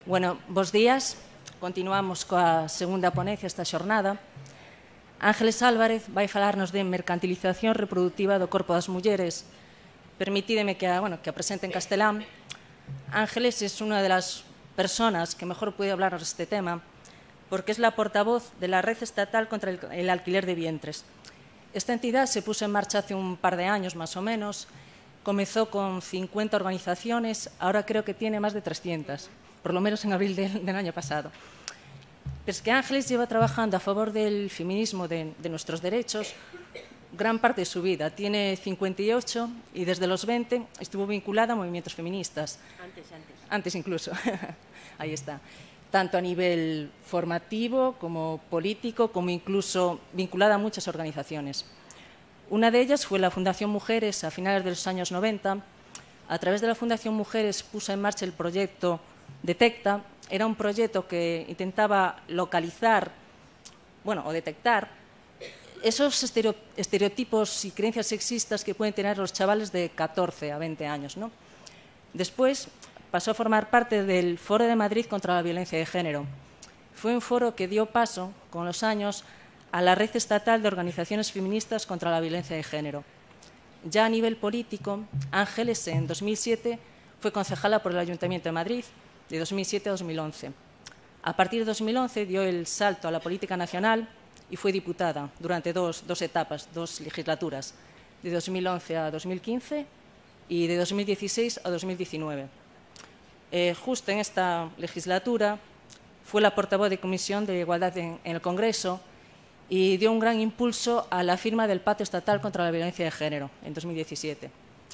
Bueno, bos días. Continuamos coa segunda ponencia esta xornada. Ángeles Álvarez vai falarnos de mercantilización reproductiva do corpo das mulleres. Permitídeme que a presente en castelán. Ángeles es una de las personas que mejor puede hablarnos de este tema porque es la portavoz de la Red Estatal contra el Alquiler de Vientres. Esta entidad se puso en marcha hace un par de años más o menos. Comenzó con 50 organizaciones, ahora creo que tiene más de 300, por lo menos en abril del año pasado. Pero es que Ángeles lleva trabajando a favor del feminismo, de nuestros derechos, gran parte de su vida. Tiene 58 y desde los 20 estuvo vinculada a movimientos feministas. Antes incluso. Ahí está. Tanto a nivel formativo como político, como incluso vinculada a muchas organizaciones. Una de ellas fue la Fundación Mujeres a finales de los años 90. A través de la Fundación Mujeres puso en marcha el proyecto Detecta. Era un proyecto que intentaba localizar, o detectar esos estereotipos y creencias sexistas que pueden tener los chavales de 14 a 20 años, ¿no? Después pasó a formar parte del Foro de Madrid contra la Violencia de Género. Fue un foro que dio paso, con los años, a la Red Estatal de Organizaciones Feministas contra la Violencia de Género. Ya a nivel político, Ángeles en 2007 fue concejala por el Ayuntamiento de Madrid, de 2007 a 2011. A partir de 2011 dio el salto a la política nacional y fue diputada durante dos etapas, dos legislaturas, de 2011 a 2015 y de 2016 a 2019. Justo en esta legislatura fue la portavoz de Comisión de Igualdad en el Congreso y dio un gran impulso a la firma del Pacto Estatal contra la Violencia de Género en 2017.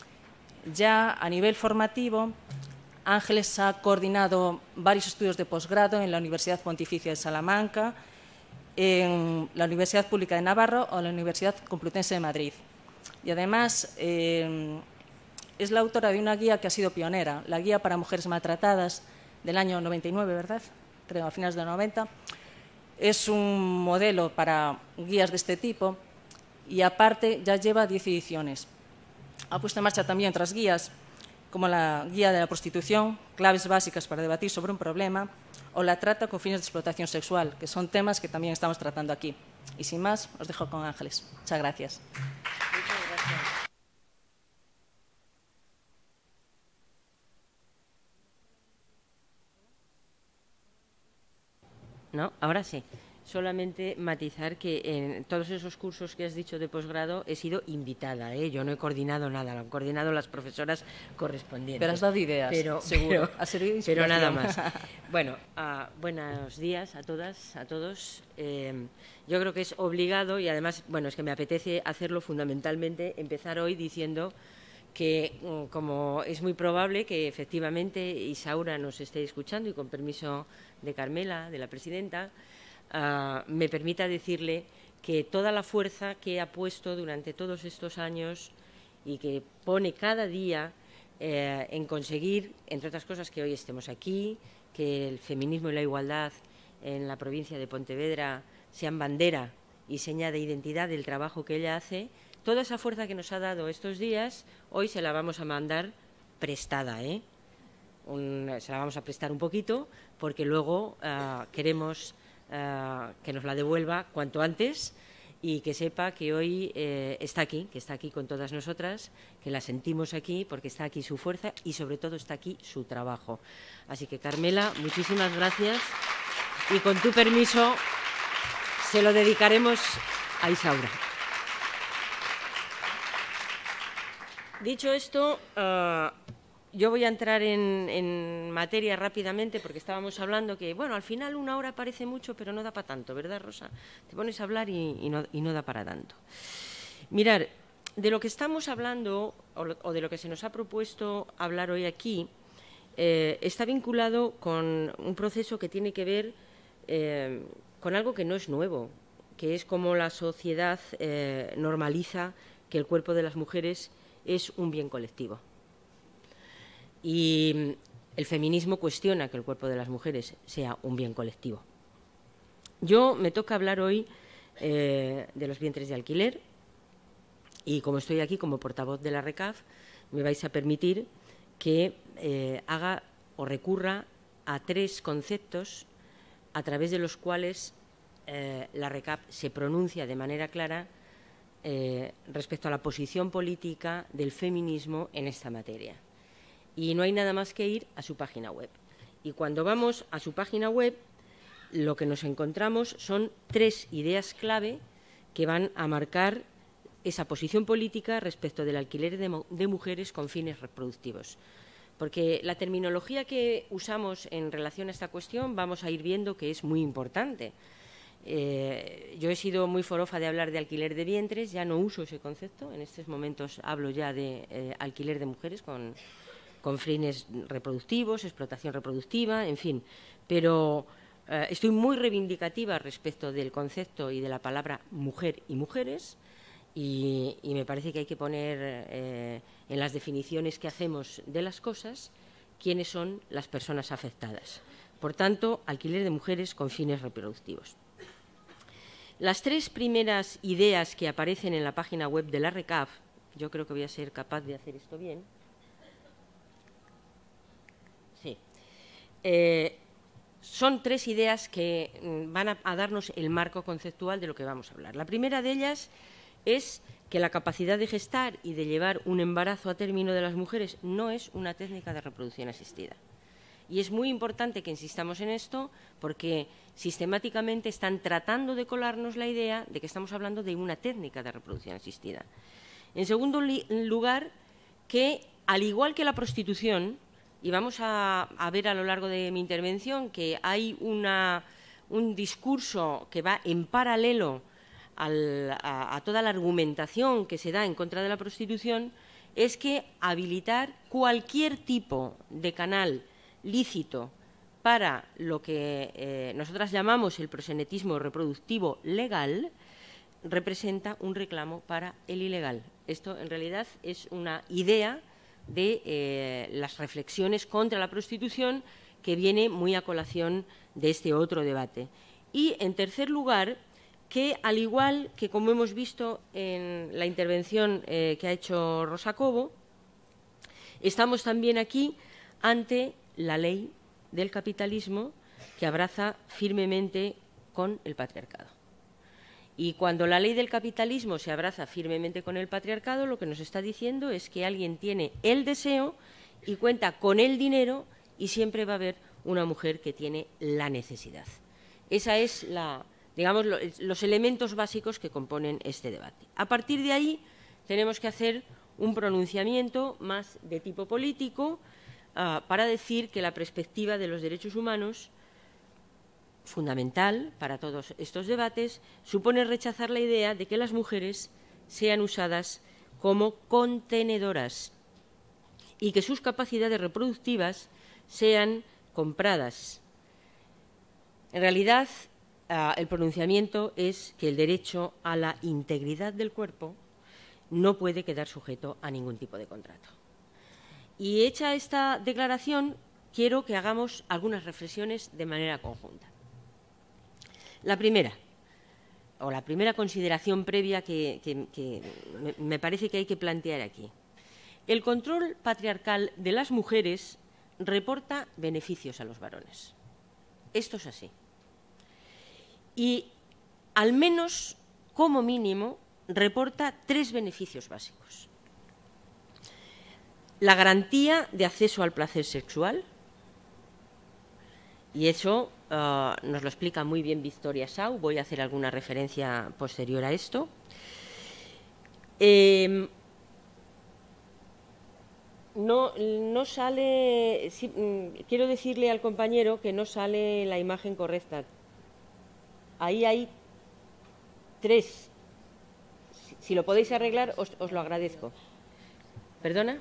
Ya a nivel formativo, Ángeles ha coordinado varios estudios de posgrado en la Universidad Pontificia de Salamanca, en la Universidad Pública de Navarra o en la Universidad Complutense de Madrid. Y además es la autora de una guía que ha sido pionera, la Guía para Mujeres Maltratadas del año 99, ¿verdad? Creo, a finales de 90. Es un modelo para guías de este tipo y aparte ya lleva 10 ediciones. Ha puesto en marcha también otras guías, como la Guía de la Prostitución, claves básicas para debatir sobre un problema, o la trata con fines de explotación sexual, que son temas que también estamos tratando aquí. Y sin más, os dejo con Ángeles. Muchas gracias. Muchas gracias. No, ahora sí. Solamente matizar que en todos esos cursos que has dicho de posgrado he sido invitada, ¿eh? Yo no he coordinado nada, lo han coordinado las profesoras correspondientes. Pero has dado ideas, seguro. Ha servido de inspiración. Pero nada más. Bueno, buenos días a todas, a todos. Yo creo que es obligado y además, es que me apetece hacerlo fundamentalmente, empezar hoy diciendo que, como es muy probable que efectivamente Isaura nos esté escuchando y con permiso de Carmela, de la presidenta, me permita decirle que toda la fuerza que ha puesto durante todos estos años y que pone cada día en conseguir, entre otras cosas, que hoy estemos aquí, que el feminismo y la igualdad en la provincia de Pontevedra sean bandera y seña de identidad del trabajo que ella hace, toda esa fuerza que nos ha dado estos días, hoy se la vamos a mandar prestada, se la vamos a prestar un poquito porque luego queremos que nos la devuelva cuanto antes y que sepa que hoy está aquí con todas nosotras, que la sentimos aquí porque está aquí su fuerza y sobre todo está aquí su trabajo. Así que, Carmela, muchísimas gracias y con tu permiso se lo dedicaremos a Isaura. Dicho esto, yo voy a entrar en materia rápidamente porque estábamos hablando que, al final una hora parece mucho, pero no da para tanto, ¿verdad, Rosa? Te pones a hablar y no da para tanto. Mirar, de lo que estamos hablando o de lo que se nos ha propuesto hablar hoy aquí está vinculado con un proceso que tiene que ver con algo que no es nuevo, que es cómo la sociedad normaliza que el cuerpo de las mujeres es un bien colectivo. Y el feminismo cuestiona que el cuerpo de las mujeres sea un bien colectivo. Yo me toca hablar hoy de los vientres de alquiler y como estoy aquí como portavoz de la RECAF, me vais a permitir que haga o recurra a 3 conceptos a través de los cuales la RECAP se pronuncia de manera clara respecto a la posición política del feminismo en esta materia. Y no hay nada más que ir a su página web. Y cuando vamos a su página web, lo que nos encontramos son 3 ideas clave que van a marcar esa posición política respecto del alquiler de mujeres con fines reproductivos. Porque la terminología que usamos en relación a esta cuestión vamos a ir viendo que es muy importante. Yo he sido muy forofa de hablar de alquiler de vientres, ya no uso ese concepto, en estos momentos hablo ya de alquiler de mujeres con fines reproductivos, explotación reproductiva, en fin. Pero estoy muy reivindicativa respecto del concepto y de la palabra mujer y mujeres, y me parece que hay que poner en las definiciones que hacemos de las cosas quiénes son las personas afectadas. Por tanto, alquiler de mujeres con fines reproductivos. Las 3 primeras ideas que aparecen en la página web de la RECAP, yo creo que voy a ser capaz de hacer esto bien. Sí. Son 3 ideas que van a darnos el marco conceptual de lo que vamos a hablar. La primera de ellas es que la capacidad de gestar y de llevar un embarazo a término de las mujeres no es una técnica de reproducción asistida. Y es muy importante que insistamos en esto porque sistemáticamente están tratando de colarnos la idea de que estamos hablando de una técnica de reproducción asistida. En segundo lugar, que al igual que la prostitución, y vamos a ver a lo largo de mi intervención que hay un discurso que va en paralelo a toda la argumentación que se da en contra de la prostitución, es que habilitar cualquier tipo de canal lícito para lo que nosotras llamamos el proxenetismo reproductivo legal representa un reclamo para el ilegal. Esto, en realidad, es una idea de las reflexiones contra la prostitución que viene muy a colación de este otro debate. Y, en tercer lugar, que, al igual que como hemos visto en la intervención que ha hecho Rosa Cobo, estamos también aquí ante la ley del capitalismo que abraza firmemente con el patriarcado. Y cuando la ley del capitalismo se abraza firmemente con el patriarcado, lo que nos está diciendo es que alguien tiene el deseo y cuenta con el dinero y siempre va a haber una mujer que tiene la necesidad. Esa es digamos, los elementos básicos que componen este debate. A partir de ahí tenemos que hacer un pronunciamiento más de tipo político para decir que la perspectiva de los derechos humanos, fundamental para todos estos debates, supone rechazar la idea de que las mujeres sean usadas como contenedoras y que sus capacidades reproductivas sean compradas. En realidad, el pronunciamiento es que el derecho a la integridad del cuerpo no puede quedar sujeto a ningún tipo de contrato. Y hecha esta declaración, quiero que hagamos algunas reflexiones de manera conjunta. La primera consideración previa que me parece que hay que plantear aquí. El control patriarcal de las mujeres reporta beneficios a los varones. Esto es así. Y, al menos, como mínimo, reporta 3 beneficios básicos. La garantía de acceso al placer sexual, y eso nos lo explica muy bien Victoria Sau, voy a hacer alguna referencia posterior a esto. No sale, quiero decirle al compañero que no sale la imagen correcta. Ahí hay 3. Si lo podéis arreglar, os lo agradezco. ¿Perdona?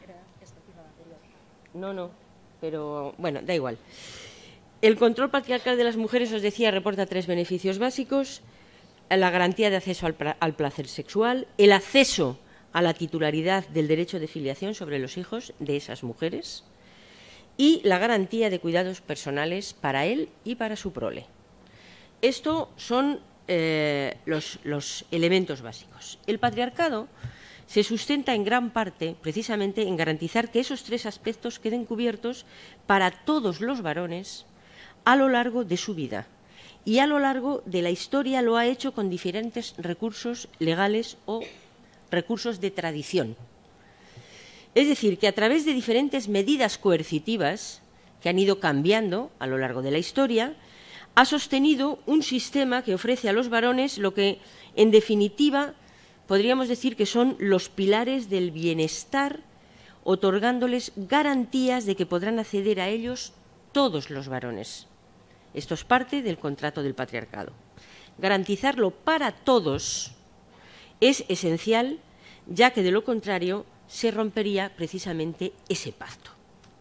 No, pero bueno, da igual. El control patriarcal de las mujeres, os decía, reporta 3 beneficios básicos: la garantía de acceso al placer sexual, el acceso a la titularidad del derecho de filiación sobre los hijos de esas mujeres y la garantía de cuidados personales para él y para su prole. Estos son los elementos básicos. El patriarcado se sustenta en gran parte precisamente en garantizar que esos 3 aspectos queden cubiertos para todos los varones a lo largo de su vida. Y a lo largo de la historia lo ha hecho con diferentes recursos legales o recursos de tradición. Es decir, que a través de diferentes medidas coercitivas que han ido cambiando a lo largo de la historia, ha sostenido un sistema que ofrece a los varones lo que, en definitiva, podríamos decir que son los pilares del bienestar, otorgándoles garantías de que podrán acceder a ellos todos los varones. Esto es parte del contrato del patriarcado. Garantizarlo para todos es esencial, ya que de lo contrario se rompería precisamente ese pacto.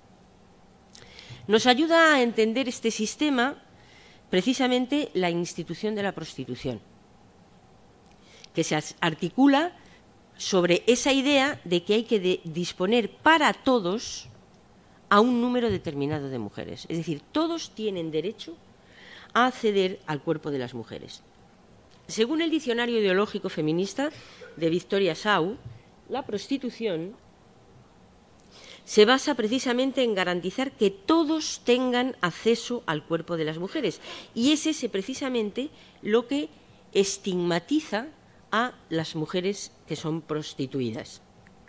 Nos ayuda a entender este sistema precisamente la institución de la prostitución, que se articula sobre esa idea de que hay que disponer para todos a un número determinado de mujeres. Es decir, todos tienen derecho a acceder al cuerpo de las mujeres. Según el Diccionario Ideológico Feminista de Victoria Sau, la prostitución se basa precisamente en garantizar que todos tengan acceso al cuerpo de las mujeres. Y es ese precisamente lo que estigmatiza a las mujeres que son prostituidas.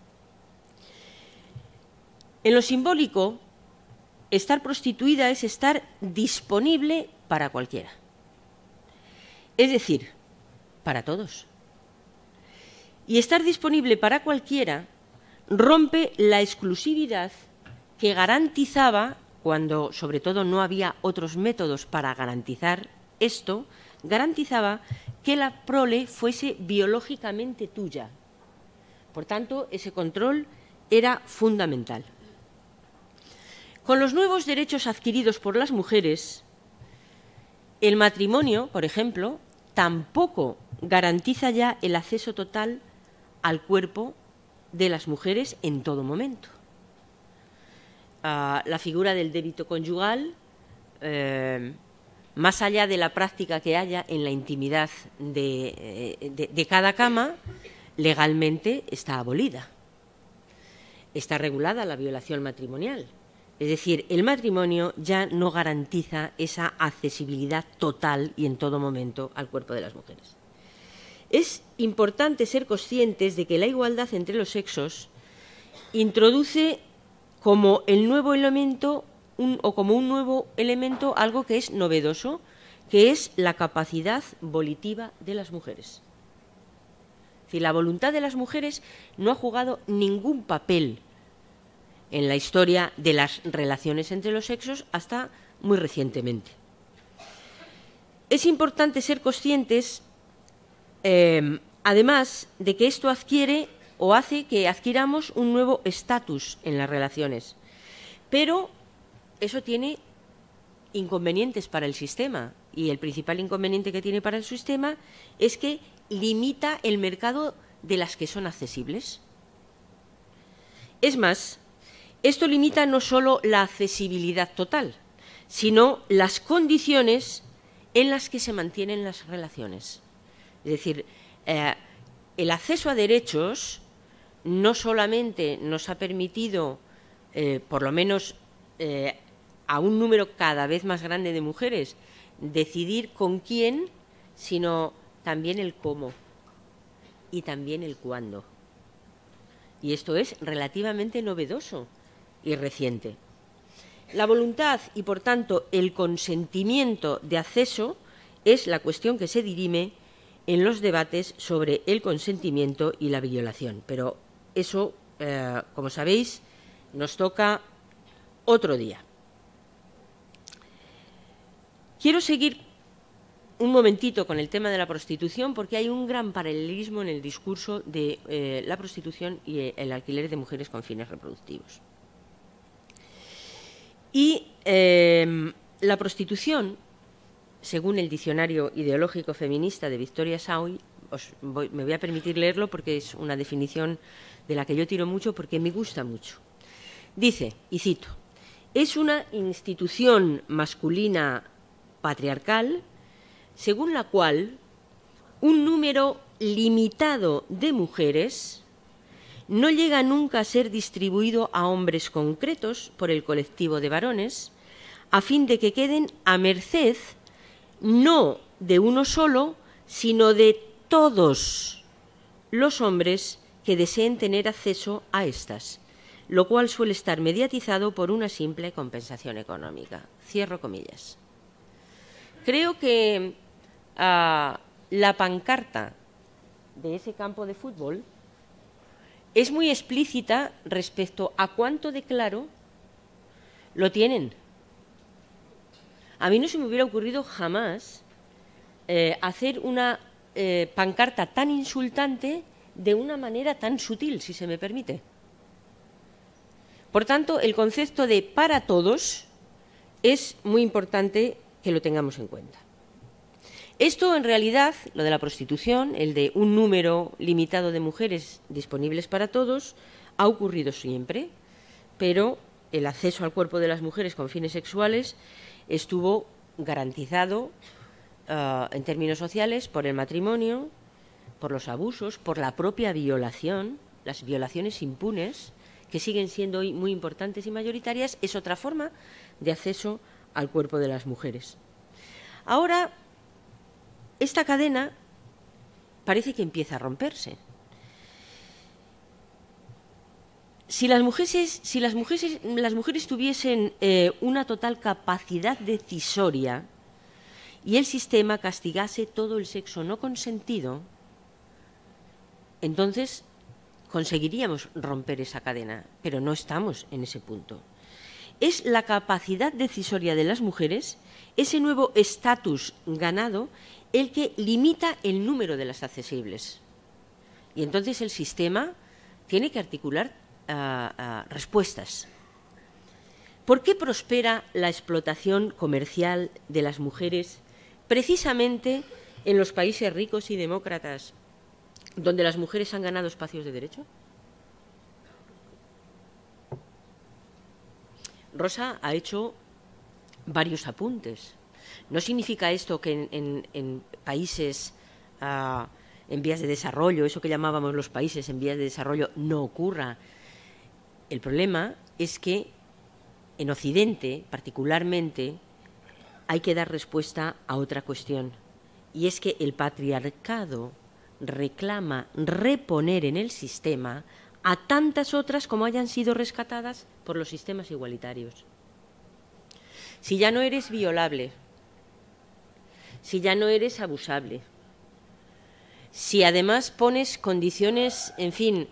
En lo simbólico, estar prostituida es estar disponible para cualquiera. Es decir, para todos. Y estar disponible para cualquiera rompe la exclusividad que garantizaba, cuando sobre todo no había otros métodos para garantizar esto, garantizaba que la prole fuese biológicamente tuya. Por tanto, ese control era fundamental. Con los nuevos derechos adquiridos por las mujeres, el matrimonio, por ejemplo, tampoco garantiza ya el acceso total al cuerpo de las mujeres en todo momento. La figura del débito conyugal, más allá de la práctica que haya en la intimidad de cada cama, legalmente está abolida. Está regulada la violación matrimonial. Es decir, el matrimonio ya no garantiza esa accesibilidad total y en todo momento al cuerpo de las mujeres. Es importante ser conscientes de que la igualdad entre los sexos introduce como el nuevo elemento como un nuevo elemento algo que es novedoso, que es la capacidad volitiva de las mujeres. Es decir, la voluntad de las mujeres no ha jugado ningún papel en la historia de las relaciones entre los sexos hasta muy recientemente. Es importante ser conscientes, además, de que esto adquiere o hace que adquiramos un nuevo estatus en las relaciones. Pero eso tiene inconvenientes para el sistema, y el principal inconveniente que tiene para el sistema es que limita el mercado de las que son accesibles. Es más, esto limita no solo la accesibilidad total, sino las condiciones en las que se mantienen las relaciones. Es decir, el acceso a derechos no solamente nos ha permitido, por lo menos a un número cada vez más grande de mujeres, decidir con quién, sino también el cómo y también el cuándo. Y esto es relativamente novedoso y reciente. La voluntad y, por tanto, el consentimiento de acceso es la cuestión que se dirime en los debates sobre el consentimiento y la violación. Pero eso, como sabéis, nos toca otro día. Quiero seguir un momentito con el tema de la prostitución, porque hay un gran paralelismo en el discurso de la prostitución y el alquiler de mujeres con fines reproductivos. Y la prostitución, según el Diccionario Ideológico Feminista de Victoria Sau, me voy a permitir leerlo porque es una definición de la que yo tiro mucho porque me gusta mucho. Dice, y cito, es una institución masculina patriarcal según la cual un número limitado de mujeres no llega nunca a ser distribuido a hombres concretos por el colectivo de varones, a fin de que queden a merced no de uno solo, sino de todos los hombres que deseen tener acceso a estas, lo cual suele estar mediatizado por una simple compensación económica. Cierro comillas. Creo que la pancarta de ese campo de fútbol es muy explícita respecto a cuánto de claro lo tienen. A mí no se me hubiera ocurrido jamás hacer una pancarta tan insultante de una manera tan sutil, si se me permite. Por tanto, el concepto de para todos es muy importante que lo tengamos en cuenta. Esto, en realidad, lo de la prostitución, el de un número limitado de mujeres disponibles para todos, ha ocurrido siempre, pero el acceso al cuerpo de las mujeres con fines sexuales estuvo garantizado en términos sociales por el matrimonio, por los abusos, por la propia violación, las violaciones impunes, que siguen siendo hoy muy importantes y mayoritarias, es otra forma de acceso al cuerpo de las mujeres. Ahora, esta cadena parece que empieza a romperse. Si las mujeres tuviesen una total capacidad decisoria y el sistema castigase todo el sexo no consentido, entonces conseguiríamos romper esa cadena, pero no estamos en ese punto. Es la capacidad decisoria de las mujeres, ese nuevo estatus ganado, el que limita el número de las accesibles. Y entonces el sistema tiene que articular respuestas. ¿Por qué prospera la explotación comercial de las mujeres precisamente en los países ricos y demócratas, donde las mujeres han ganado espacios de derecho? Rosa ha hecho varios apuntes. No significa esto que en países en vías de desarrollo, eso que llamábamos los países en vías de desarrollo, no ocurra. El problema es que en Occidente, particularmente, hay que dar respuesta a otra cuestión, y es que el patriarcado reclama reponer en el sistema a tantas otras como hayan sido rescatadas por los sistemas igualitarios. Si ya no eres violable, si ya no eres abusable, si además pones condiciones, en fin,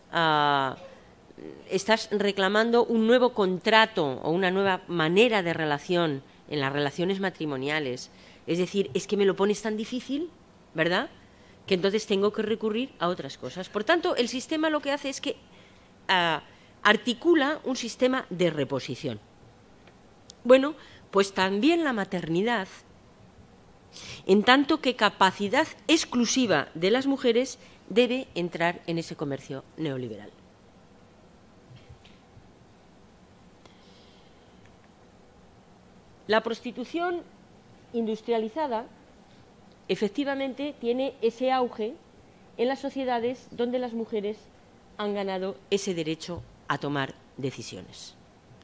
estás reclamando un nuevo contrato o una nueva manera de relación en las relaciones matrimoniales, es decir, es que me lo pones tan difícil, ¿verdad?, que entonces tengo que recurrir a otras cosas. Por tanto, el sistema lo que hace es que articula un sistema de reposición. Bueno, pues también la maternidad, en tanto que capacidad exclusiva de las mujeres, debe entrar en ese comercio neoliberal. La prostitución industrializada efectivamente tiene ese auge en las sociedades donde las mujeres han ganado ese derecho a tomar decisiones.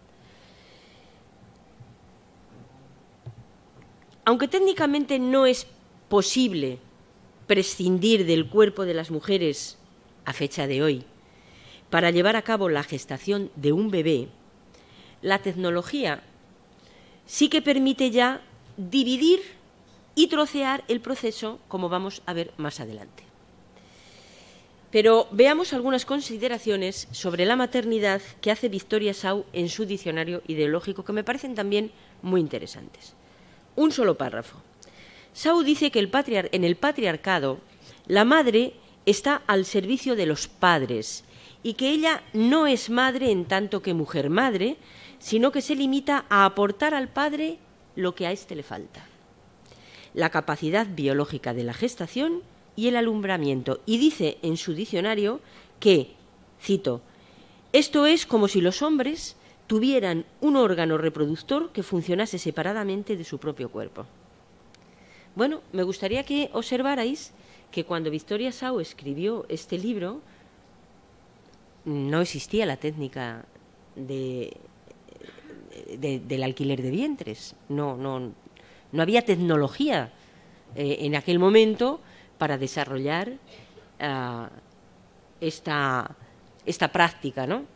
Aunque técnicamente no es posible prescindir del cuerpo de las mujeres a fecha de hoy para llevar a cabo la gestación de un bebé, la tecnología sí que permite ya dividir y trocear el proceso, como vamos a ver más adelante. Pero veamos algunas consideraciones sobre la maternidad que hace Victoria Sau en su diccionario ideológico, que me parecen también muy interesantes. Un solo párrafo. Sau dice que en el patriarcado la madre está al servicio de los padres y que ella no es madre en tanto que mujer madre, sino que se limita a aportar al padre lo que a éste le falta: la capacidad biológica de la gestación y el alumbramiento. Y dice en su diccionario que, cito, esto es como si los hombres tuvieran un órgano reproductor que funcionase separadamente de su propio cuerpo. Bueno, me gustaría que observarais que cuando Victoria Sau escribió este libro no existía la técnica del alquiler de vientres. No había tecnología en aquel momento para desarrollar esta práctica, ¿no?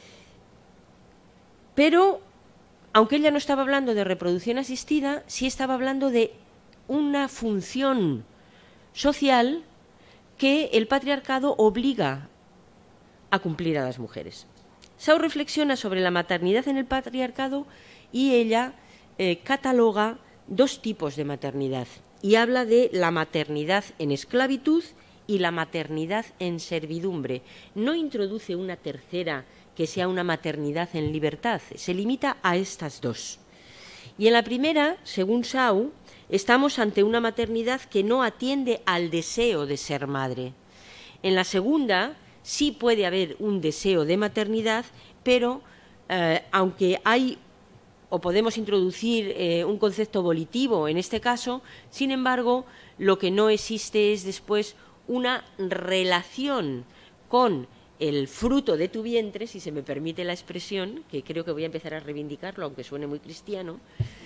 Pero, aunque ella no estaba hablando de reproducción asistida, sí estaba hablando de una función social que el patriarcado obliga a cumplir a las mujeres. Sau reflexiona sobre la maternidad en el patriarcado y ella cataloga dos tipos de maternidad y habla de la maternidad en esclavitud y la maternidad en servidumbre. No introduce una tercera que sea una maternidad en libertad, se limita a estas dos. Y en la primera, según Sau, estamos ante una maternidad que no atiende al deseo de ser madre. En la segunda, sí puede haber un deseo de maternidad, pero aunque hay o podemos introducir un concepto volitivo en este caso, sin embargo, lo que no existe es después una relación con el fruto de tu vientre, si se me permite la expresión, que creo que voy a empezar a reivindicarlo, aunque suene muy cristiano.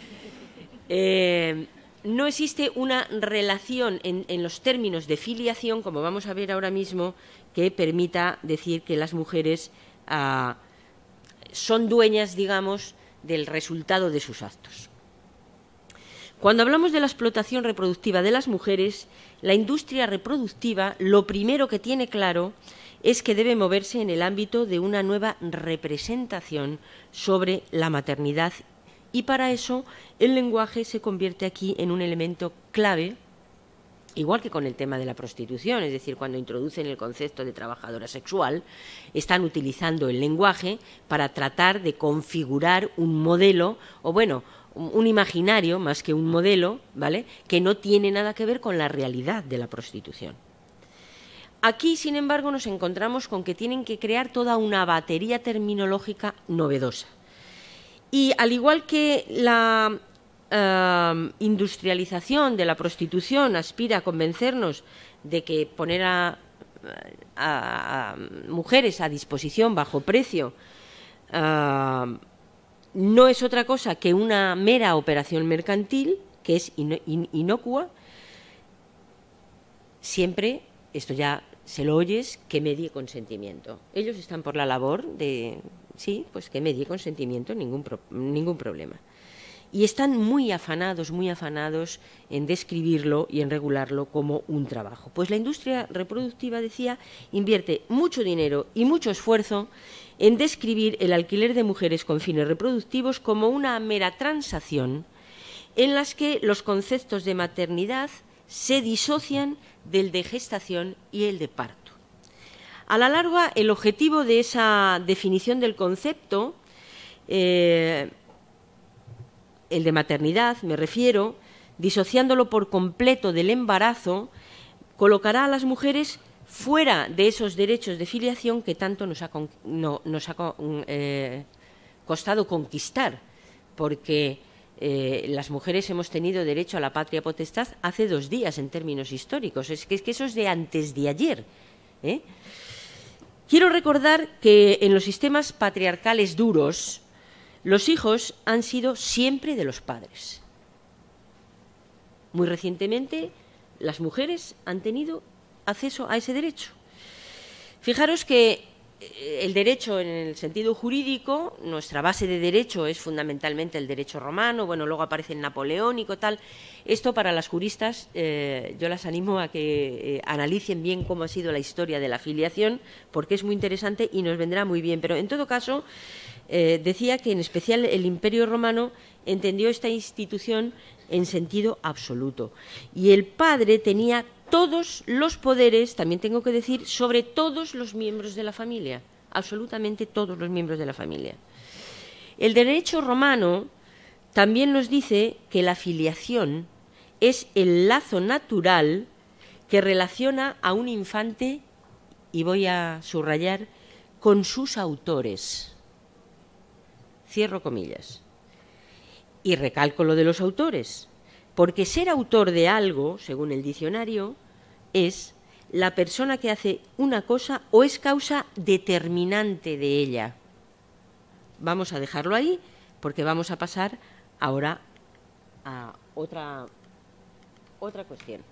No existe una relación en los términos de filiación, como vamos a ver ahora mismo, que permita decir que las mujeres son dueñas, digamos, del resultado de sus actos. Cuando hablamos de la explotación reproductiva de las mujeres, la industria reproductiva lo primero que tiene claro es que debe moverse en el ámbito de una nueva representación sobre la maternidad y para eso el lenguaje se convierte aquí en un elemento clave, igual que con el tema de la prostitución, es decir, cuando introducen el concepto de trabajadora sexual, están utilizando el lenguaje para tratar de configurar un modelo, o bueno, un imaginario más que un modelo, ¿vale?, que no tiene nada que ver con la realidad de la prostitución. Aquí, sin embargo, nos encontramos con que tienen que crear toda una batería terminológica novedosa. Y al igual que la industrialización de la prostitución aspira a convencernos de que poner a mujeres a disposición bajo precio no es otra cosa que una mera operación mercantil, que es inocua, siempre, esto ya se lo oyes, que medie consentimiento. Ellos están por la labor de, sí, pues que medie consentimiento, ningún problema. Y están muy afanados en describirlo y en regularlo como un trabajo. Pues la industria reproductiva, decía, invierte mucho dinero y mucho esfuerzo en describir el alquiler de mujeres con fines reproductivos como una mera transacción en las que los conceptos de maternidad se disocian del de gestación y el de parto. A la larga, el objetivo de esa definición del concepto, el de maternidad, me refiero, disociándolo por completo del embarazo, colocará a las mujeres fuera de esos derechos de filiación que tanto nos ha costado conquistar, porque las mujeres hemos tenido derecho a la patria potestad hace 2 días en términos históricos, es que eso es de antes de ayer. Quiero recordar que en los sistemas patriarcales duros los hijos han sido siempre de los padres. Muy recientemente las mujeres han tenido acceso a ese derecho. Fijaros que el derecho en el sentido jurídico, nuestra base de derecho es fundamentalmente el derecho romano, bueno, luego aparece el napoleónico, tal. Esto para las juristas, yo las animo a que analicen bien cómo ha sido la historia de la filiación, porque es muy interesante y nos vendrá muy bien. Pero en todo caso, decía que en especial el Imperio Romano entendió esta institución en sentido absoluto. Y el padre tenía todos los poderes, también tengo que decir, sobre todos los miembros de la familia, absolutamente todos los miembros de la familia. El derecho romano también nos dice que la filiación es el lazo natural que relaciona a un infante, y voy a subrayar, con sus autores. Cierro comillas. Y recalco lo de los autores, porque ser autor de algo, según el diccionario, es la persona que hace una cosa o es causa determinante de ella. Vamos a dejarlo ahí porque vamos a pasar ahora a otra cuestión.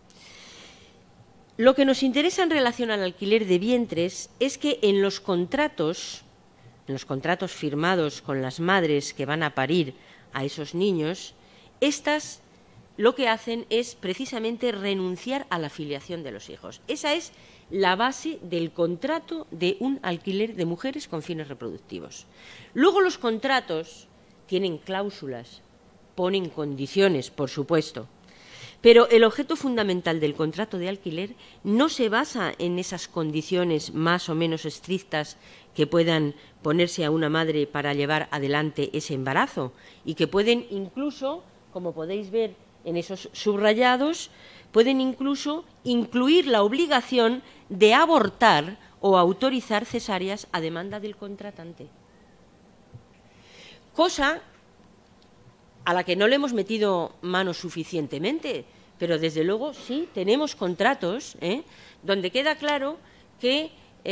Lo que nos interesa en relación al alquiler de vientres es que en los contratos firmados con las madres que van a parir a esos niños, estas lo que hacen es precisamente renunciar a la filiación de los hijos. Esa es la base del contrato de un alquiler de mujeres con fines reproductivos. Luego los contratos tienen cláusulas, ponen condiciones, por supuesto, pero el objeto fundamental del contrato de alquiler no se basa en esas condiciones más o menos estrictas que puedan ponerse a una madre para llevar adelante ese embarazo y que pueden incluso, como podéis ver en esos subrayados, pueden incluso incluir la obligación de abortar o autorizar cesáreas a demanda del contratante. Cosa a la que no le hemos metido mano suficientemente, pero desde luego sí tenemos contratos donde queda claro que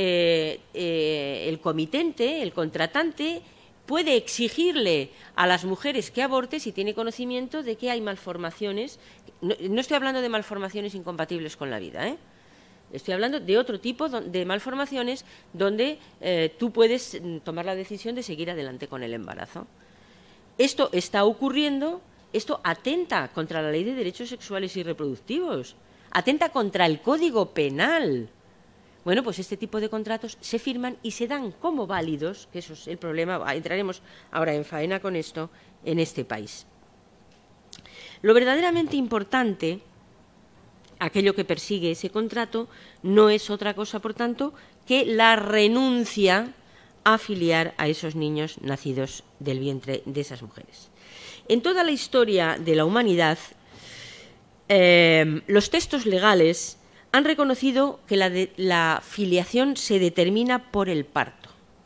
el comitente, el contratante, puede exigirle a las mujeres que aborte si tiene conocimiento de que hay malformaciones. No estoy hablando de malformaciones incompatibles con la vida, estoy hablando de otro tipo de malformaciones donde tú puedes tomar la decisión de seguir adelante con el embarazo. Esto está ocurriendo, esto atenta contra la Ley de Derechos Sexuales y Reproductivos, atenta contra el Código Penal. Bueno, pues este tipo de contratos se firman y se dan como válidos, que eso es el problema, entraremos ahora en faena con esto, en este país. Lo verdaderamente importante, aquello que persigue ese contrato, no es otra cosa, por tanto, que la renuncia a filiar a esos niños nacidos del vientre de esas mujeres. En toda la historia de la humanidad, los textos legales han reconocido que la filiación se determina por el parto.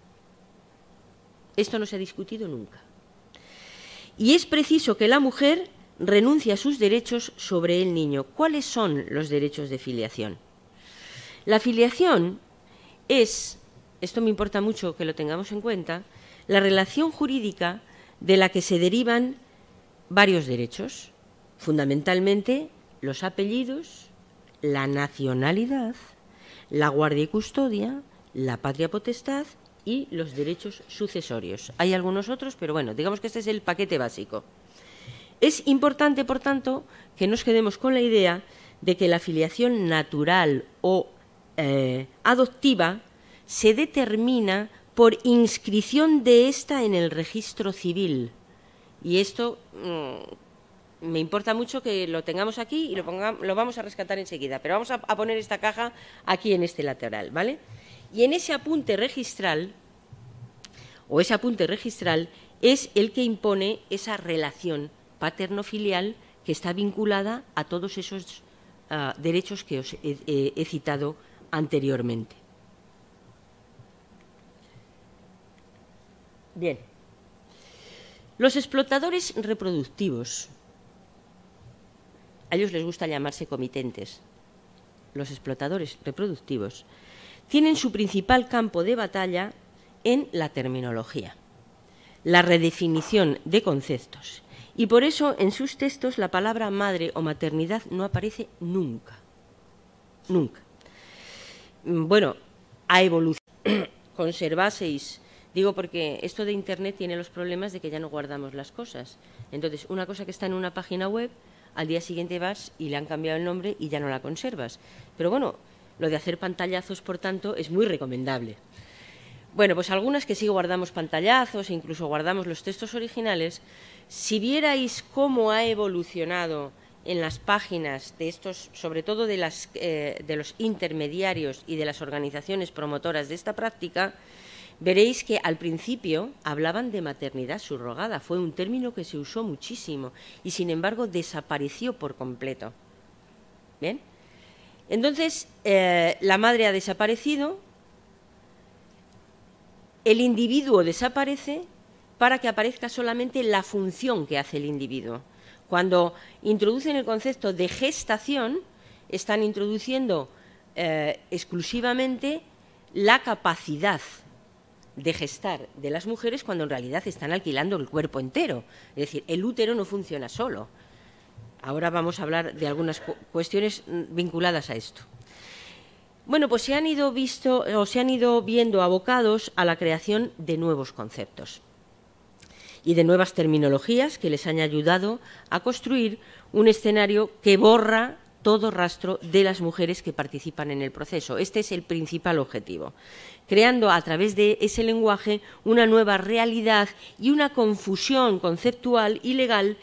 Esto no se ha discutido nunca. Y es preciso que la mujer renuncie a sus derechos sobre el niño. ¿Cuáles son los derechos de filiación? La filiación es, esto me importa mucho que lo tengamos en cuenta, la relación jurídica de la que se derivan varios derechos, fundamentalmente los apellidos, la nacionalidad, la guardia y custodia, la patria potestad y los derechos sucesorios. Hay algunos otros, pero bueno, digamos que este es el paquete básico. Es importante, por tanto, que nos quedemos con la idea de que la filiación natural o adoptiva se determina por inscripción de ésta en el registro civil. Y esto me importa mucho que lo tengamos aquí y lo vamos a rescatar enseguida, pero vamos a poner esta caja aquí en este lateral, ¿vale? Y en ese apunte registral, o ese apunte registral, es el que impone esa relación paterno-filial que está vinculada a todos esos derechos que os he citado anteriormente. Bien. Los explotadores reproductivos, a ellos les gusta llamarse comitentes, los explotadores reproductivos, tienen su principal campo de batalla en la terminología, la redefinición de conceptos, y por eso en sus textos la palabra madre o maternidad no aparece nunca, nunca. Bueno, ha evolucionado, conservaseis. Digo porque esto de Internet tiene los problemas de que ya no guardamos las cosas. Entonces, una cosa que está en una página web, al día siguiente vas y le han cambiado el nombre y ya no la conservas. Pero bueno, lo de hacer pantallazos, por tanto, es muy recomendable. Bueno, pues algunas que sí guardamos pantallazos, incluso guardamos los textos originales. Si vierais cómo ha evolucionado en las páginas de estos, sobre todo de los intermediarios y de las organizaciones promotoras de esta práctica, veréis que al principio hablaban de maternidad subrogada. Fue un término que se usó muchísimo y, sin embargo, desapareció por completo. ¿Bien? Entonces, la madre ha desaparecido, el individuo desaparece para que aparezca solamente la función que hace el individuo. Cuando introducen el concepto de gestación, están introduciendo exclusivamente la capacidad de gestar de las mujeres cuando en realidad están alquilando el cuerpo entero. Es decir, el útero no funciona solo. Ahora vamos a hablar de algunas cuestiones vinculadas a esto. Bueno, pues se han ido viendo abocados a la creación de nuevos conceptos y de nuevas terminologías que les han ayudado a construir un escenario que borra todo rastro de las mujeres que participan en el proceso. Este es el principal objetivo, creando a través de ese lenguaje una nueva realidad y una confusión conceptual y legal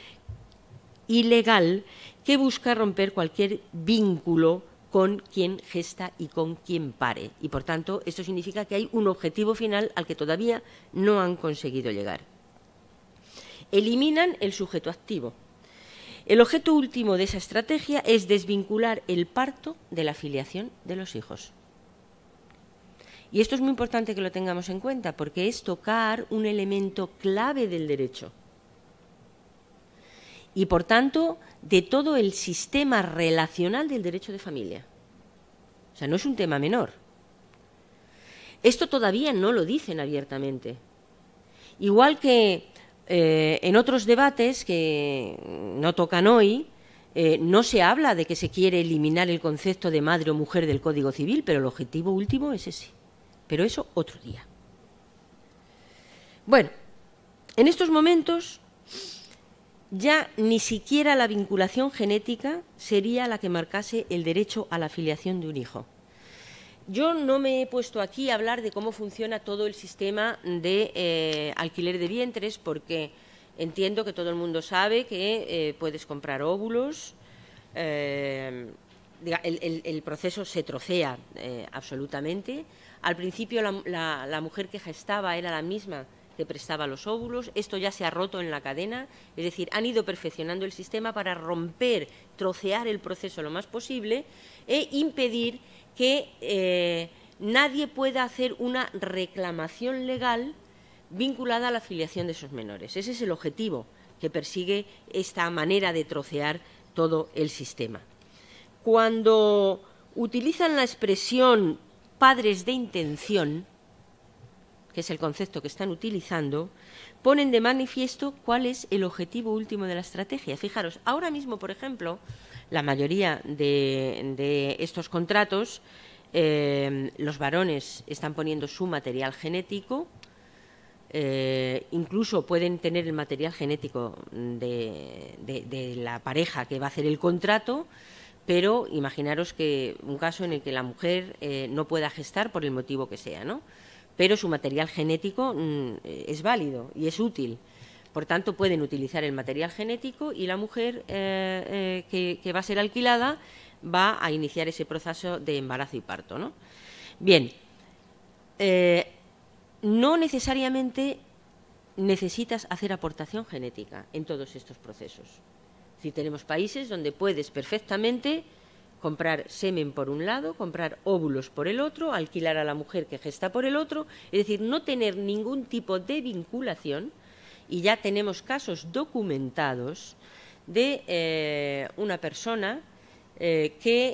que busca romper cualquier vínculo con quien gesta y con quien pare. Y, por tanto, esto significa que hay un objetivo final al que todavía no han conseguido llegar. Eliminan el sujeto activo. El objeto último de esa estrategia es desvincular el parto de la filiación de los hijos. Y esto es muy importante que lo tengamos en cuenta, porque es tocar un elemento clave del derecho. Y, por tanto, de todo el sistema relacional del derecho de familia. O sea, no es un tema menor. Esto todavía no lo dicen abiertamente. Igual que en otros debates que no tocan hoy, no se habla de que se quiere eliminar el concepto de madre o mujer del Código Civil, pero el objetivo último es ese. Pero eso otro día. Bueno, en estos momentos ya ni siquiera la vinculación genética sería la que marcase el derecho a la filiación de un hijo. Yo no me he puesto aquí a hablar de cómo funciona todo el sistema de alquiler de vientres, porque entiendo que todo el mundo sabe que puedes comprar óvulos, el proceso se trocea absolutamente. Al principio la mujer que gestaba era la misma que prestaba los óvulos. Esto ya se ha roto en la cadena, es decir, han ido perfeccionando el sistema para romper, trocear el proceso lo más posible e impedir que nadie pueda hacer una reclamación legal vinculada a la filiación de esos menores. Ese es el objetivo que persigue esta manera de trocear todo el sistema. Cuando utilizan la expresión padres de intención, que es el concepto que están utilizando, ponen de manifiesto cuál es el objetivo último de la estrategia. Fijaros, ahora mismo, por ejemplo, la mayoría de estos contratos, los varones están poniendo su material genético, incluso pueden tener el material genético de la pareja que va a hacer el contrato, pero imaginaros que un caso en el que la mujer no pueda gestar por el motivo que sea, ¿no? Pero su material genético es válido y es útil. Por tanto, pueden utilizar el material genético y la mujer que va a ser alquilada va a iniciar ese proceso de embarazo y parto, ¿no? Bien, no necesariamente necesitas hacer aportación genética en todos estos procesos. Si tenemos países donde puedes perfectamente comprar semen por un lado, comprar óvulos por el otro, alquilar a la mujer que gesta por el otro, es decir, no tener ningún tipo de vinculación. Y ya tenemos casos documentados de una persona que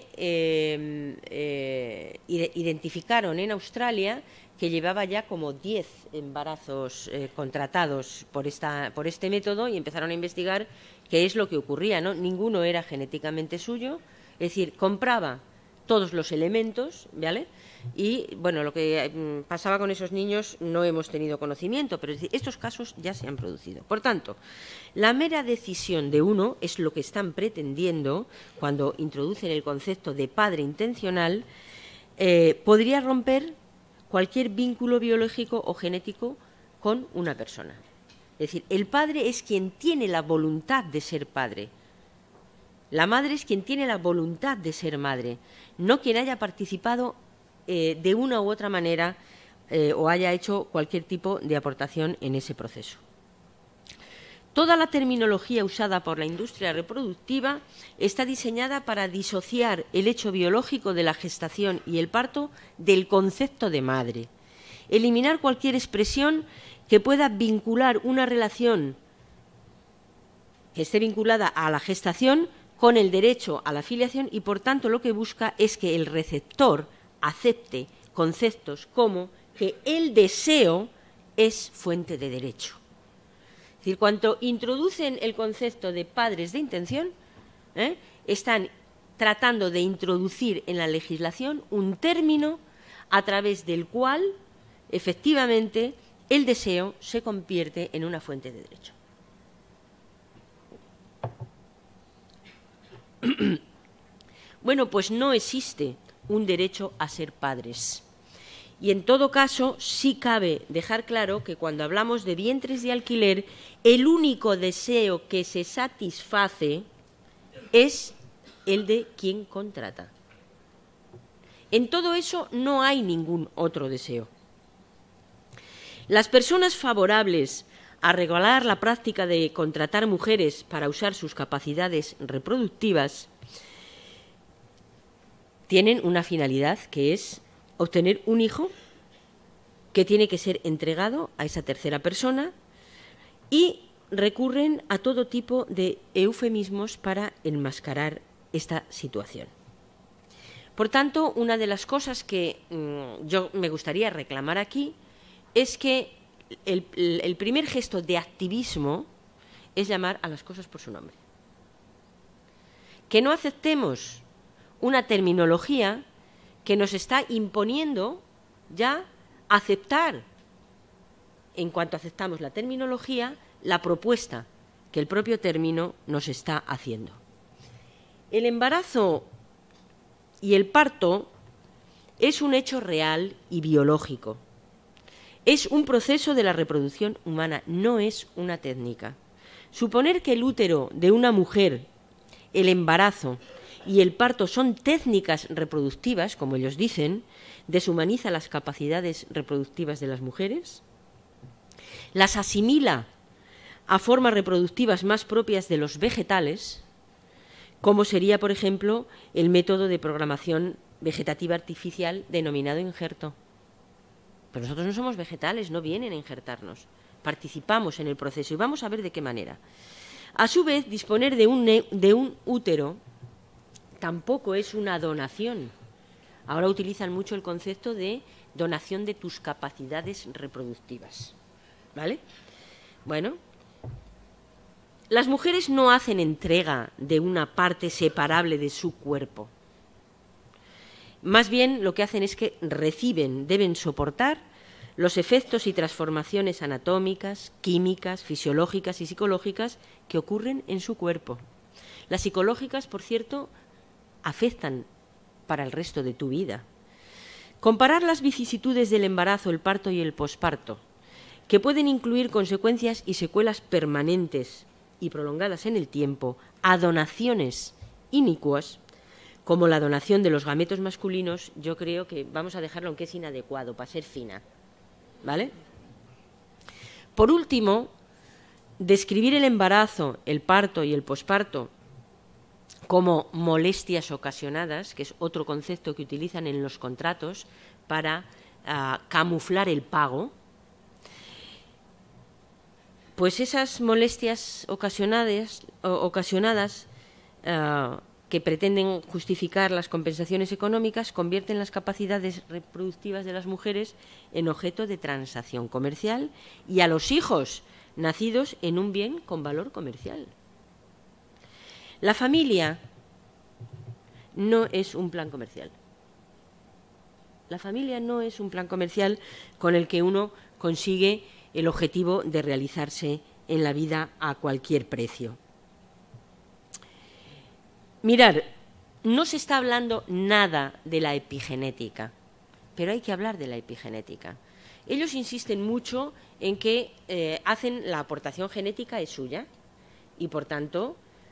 identificaron en Australia que llevaba ya como 10 embarazos contratados por este método, y empezaron a investigar qué es lo que ocurría, ¿no? Ninguno era genéticamente suyo, es decir, compraba todos los elementos, ¿vale? Y, bueno, lo que pasaba con esos niños no hemos tenido conocimiento, pero es decir, estos casos ya se han producido. Por tanto, la mera decisión de uno es lo que están pretendiendo cuando introducen el concepto de padre intencional, podría romper cualquier vínculo biológico o genético con una persona. Es decir, el padre es quien tiene la voluntad de ser padre. La madre es quien tiene la voluntad de ser madre, no quien haya participado de una u otra manera o haya hecho cualquier tipo de aportación en ese proceso. Toda la terminología usada por la industria reproductiva está diseñada para disociar el hecho biológico de la gestación y el parto del concepto de madre, eliminar cualquier expresión que pueda vincular una relación que esté vinculada a la gestación con el derecho a la filiación, y por tanto lo que busca es que el receptor acepte conceptos como que el deseo es fuente de derecho. Es decir, cuando introducen el concepto de padres de intención, están tratando de introducir en la legislación un término a través del cual, efectivamente, el deseo se convierte en una fuente de derecho. Bueno, pues no existe un derecho a ser padres. Y en todo caso, sí cabe dejar claro que cuando hablamos de vientres de alquiler, el único deseo que se satisface es el de quien contrata. En todo eso no hay ningún otro deseo. Las personas favorables a regular la práctica de contratar mujeres para usar sus capacidades reproductivas tienen una finalidad, que es obtener un hijo que tiene que ser entregado a esa tercera persona, y recurren a todo tipo de eufemismos para enmascarar esta situación. Por tanto, una de las cosas que yo me gustaría reclamar aquí es que el primer gesto de activismo es llamar a las cosas por su nombre. Que no aceptemos una terminología que nos está imponiendo ya aceptar, en cuanto aceptamos la terminología, la propuesta que el propio término nos está haciendo. El embarazo y el parto es un hecho real y biológico. Es un proceso de la reproducción humana, no es una técnica. Suponer que el útero de una mujer, el embarazo y el parto son técnicas reproductivas, como ellos dicen, deshumaniza las capacidades reproductivas de las mujeres, las asimila a formas reproductivas más propias de los vegetales, como sería, por ejemplo, el método de programación vegetativa artificial denominado injerto. Pero nosotros no somos vegetales, no vienen a injertarnos. Participamos en el proceso y vamos a ver de qué manera. A su vez, disponer de un útero tampoco es una donación. Ahora utilizan mucho el concepto de donación de tus capacidades reproductivas. ¿Vale? Bueno, las mujeres no hacen entrega de una parte separable de su cuerpo. Más bien lo que hacen es que deben soportar los efectos y transformaciones anatómicas, químicas, fisiológicas y psicológicas que ocurren en su cuerpo. Las psicológicas, por cierto, afectan para el resto de tu vida. Comparar las vicisitudes del embarazo, el parto y el posparto, que pueden incluir consecuencias y secuelas permanentes y prolongadas en el tiempo, a donaciones inicuas, como la donación de los gametos masculinos, yo creo que vamos a dejarlo aunque es inadecuado, para ser fina. ¿Vale? Por último, describir el embarazo, el parto y el posparto como molestias ocasionadas, que es otro concepto que utilizan en los contratos para camuflar el pago, pues esas molestias ocasionadas que pretenden justificar las compensaciones económicas convierten las capacidades reproductivas de las mujeres en objeto de transacción comercial y a los hijos nacidos en un bien con valor comercial. La familia no es un plan comercial. La familia no es un plan comercial con el que uno consigue el objetivo de realizarse en la vida a cualquier precio. Mirad, no se está hablando nada de la epigenética, pero hay que hablar de la epigenética. Ellos insisten mucho en que hacen la aportación genética es suya y, por tanto,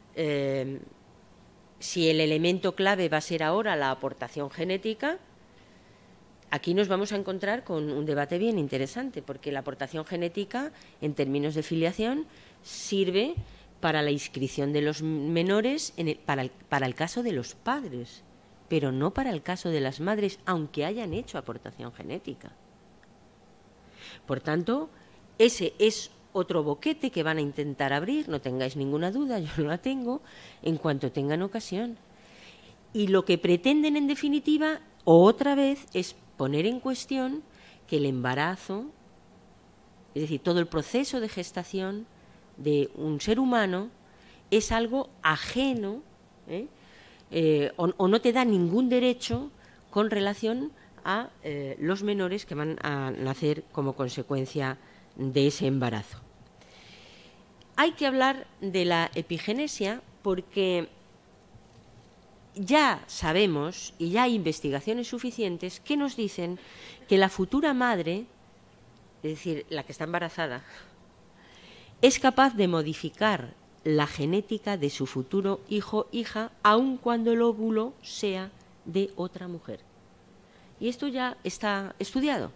si el elemento clave va a ser ahora la aportación genética, aquí nos vamos a encontrar con un debate bien interesante, porque la aportación genética, en términos de filiación, sirve para la inscripción de los menores para el caso de los padres, pero no para el caso de las madres, aunque hayan hecho aportación genética. Por tanto, ese es otro boquete que van a intentar abrir, no tengáis ninguna duda, yo no la tengo, en cuanto tengan ocasión. Y lo que pretenden, en definitiva, otra vez, es poner en cuestión que el embarazo, es decir, todo el proceso de gestación de un ser humano es algo ajeno, o no te da ningún derecho con relación a los menores que van a nacer como consecuencia de ese embarazo. Hay que hablar de la epigenesia porque ya sabemos, y ya hay investigaciones suficientes que nos dicen que la futura madre, es decir, la que está embarazada, es capaz de modificar la genética de su futuro hijo o hija, aun cuando el óvulo sea de otra mujer. Y esto ya está estudiado.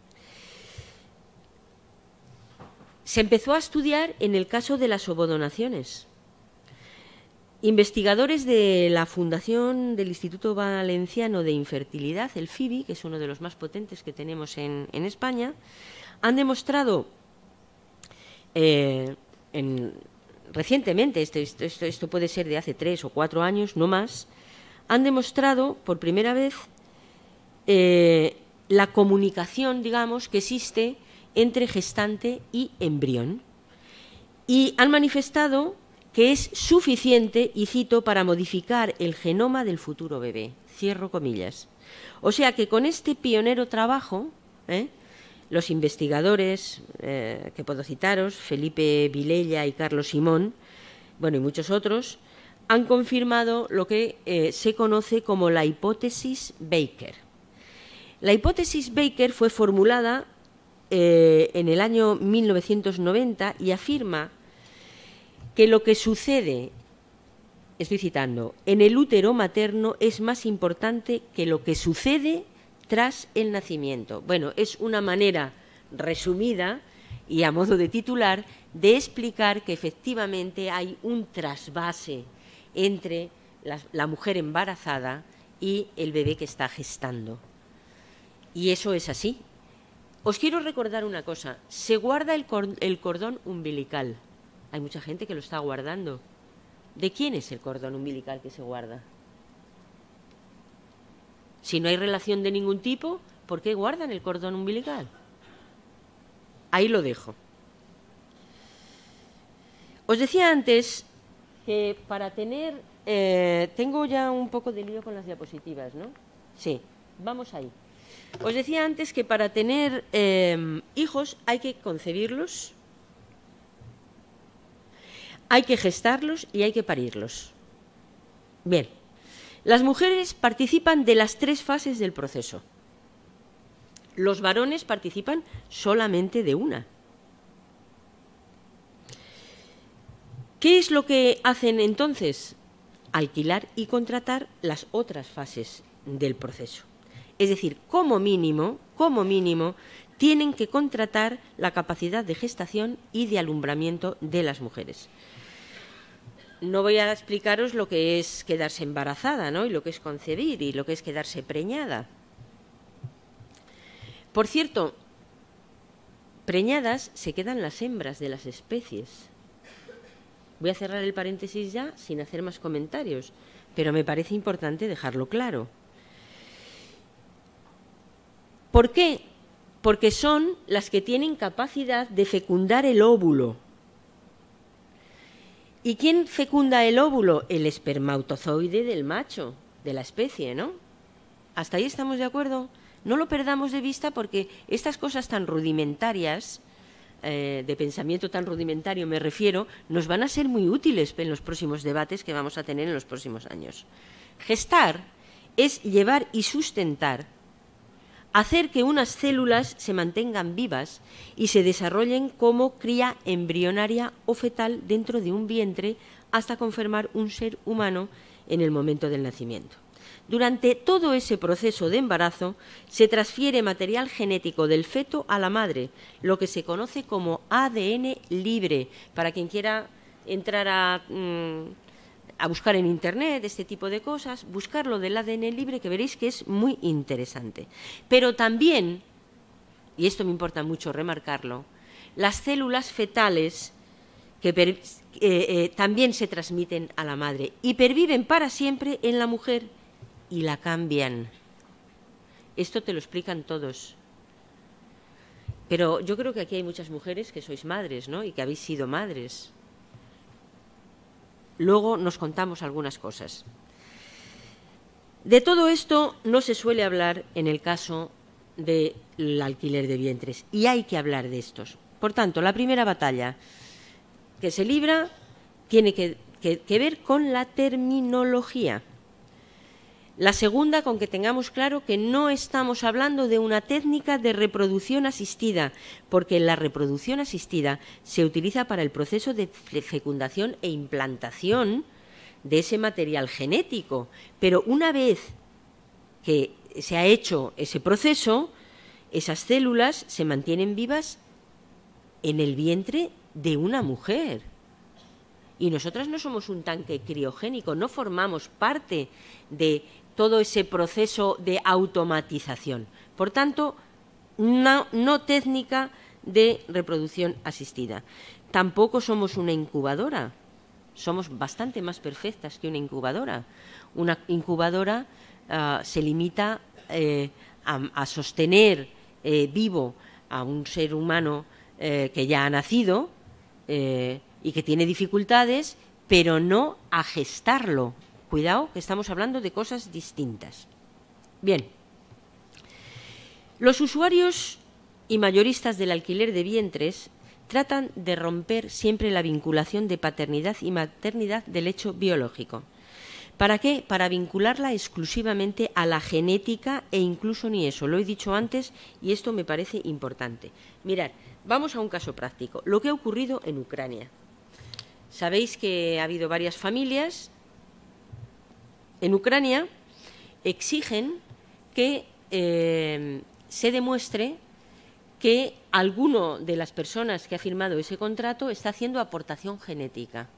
Se empezó a estudiar en el caso de las ovodonaciones. Investigadores de la Fundación del Instituto Valenciano de Infertilidad, el FIVI, que es uno de los más potentes que tenemos en España, han demostrado recientemente, esto puede ser de hace 3 o 4 años, no más, han demostrado por primera vez la comunicación, digamos, que existe entre gestante y embrión. Y han manifestado que es suficiente, y cito, para modificar el genoma del futuro bebé. Cierro comillas. O sea que con este pionero trabajo, los investigadores, que puedo citaros, Felipe Vilella y Carlos Simón, bueno, y muchos otros, han confirmado lo que se conoce como la hipótesis Baker. La hipótesis Baker fue formulada en el año 1990 y afirma que lo que sucede, estoy citando, en el útero materno es más importante que lo que sucede tras el nacimiento. Bueno, es una manera resumida y a modo de titular de explicar que efectivamente hay un trasvase entre la mujer embarazada y el bebé que está gestando. Y eso es así. Os quiero recordar una cosa, se guarda el cordón umbilical. Hay mucha gente que lo está guardando. ¿De quién es el cordón umbilical que se guarda? Si no hay relación de ningún tipo, ¿por qué guardan el cordón umbilical? Ahí lo dejo. Os decía antes que para tener... tengo ya un poco de lío con las diapositivas, ¿no? Sí, vamos ahí. Os decía antes que para tener hijos hay que concebirlos, hay que gestarlos y hay que parirlos. Bien, las mujeres participan de las 3 fases del proceso. Los varones participan solamente de una. ¿Qué es lo que hacen entonces? Alquilar y contratar las otras fases del proceso. Es decir, como mínimo, tienen que contratar la capacidad de gestación y de alumbramiento de las mujeres. No voy a explicaros lo que es quedarse embarazada, ¿no? Y lo que es concebir y lo que es quedarse preñada. Por cierto, preñadas se quedan las hembras de las especies. Voy a cerrar el paréntesis ya sin hacer más comentarios, pero me parece importante dejarlo claro. ¿Por qué? Porque son las que tienen capacidad de fecundar el óvulo. ¿Y quién fecunda el óvulo? El espermatozoide del macho, de la especie, ¿no? ¿Hasta ahí estamos de acuerdo? No lo perdamos de vista porque estas cosas tan rudimentarias, de pensamiento tan rudimentario me refiero, nos van a ser muy útiles en los próximos debates que vamos a tener en los próximos años. Gestar es llevar y sustentar, hacer que unas células se mantengan vivas y se desarrollen como cría embrionaria o fetal dentro de un vientre hasta conformar un ser humano en el momento del nacimiento. Durante todo ese proceso de embarazo se transfiere material genético del feto a la madre, lo que se conoce como ADN libre. Para quien quiera entrar a buscar en Internet este tipo de cosas, buscar lo del ADN libre, que veréis que es muy interesante. Pero también, y esto me importa mucho remarcarlo, las células fetales que también se transmiten a la madre y perviven para siempre en la mujer y la cambian. Esto te lo explican todos. Pero yo creo que aquí hay muchas mujeres que sois madres, ¿no? Y que habéis sido madres. Luego nos contamos algunas cosas. De todo esto no se suele hablar en el caso del alquiler de vientres, y hay que hablar de estos. Por tanto, la primera batalla que se libra tiene que ver con la terminología. La segunda, con que tengamos claro que no estamos hablando de una técnica de reproducción asistida, porque la reproducción asistida se utiliza para el proceso de fecundación e implantación de ese material genético. Pero una vez que se ha hecho ese proceso, esas células se mantienen vivas en el vientre de una mujer. Y nosotras no somos un tanque criogénico, no formamos parte de todo ese proceso de automatización. Por tanto, no técnica de reproducción asistida. Tampoco somos una incubadora. Somos bastante más perfectas que una incubadora. Una incubadora se limita a sostener vivo a un ser humano que ya ha nacido y que tiene dificultades, pero no a gestarlo. Cuidado, que estamos hablando de cosas distintas. Bien, los usuarios y mayoristas del alquiler de vientres tratan de romper siempre la vinculación de paternidad y maternidad del hecho biológico. ¿Para qué? Para vincularla exclusivamente a la genética e incluso ni eso. Lo he dicho antes y esto me parece importante. Mirad, vamos a un caso práctico. Lo que ha ocurrido en Ucrania. Sabéis que ha habido varias familias en Ucrania exigen que se demuestre que alguno de las personas que ha firmado ese contrato está haciendo aportación genética.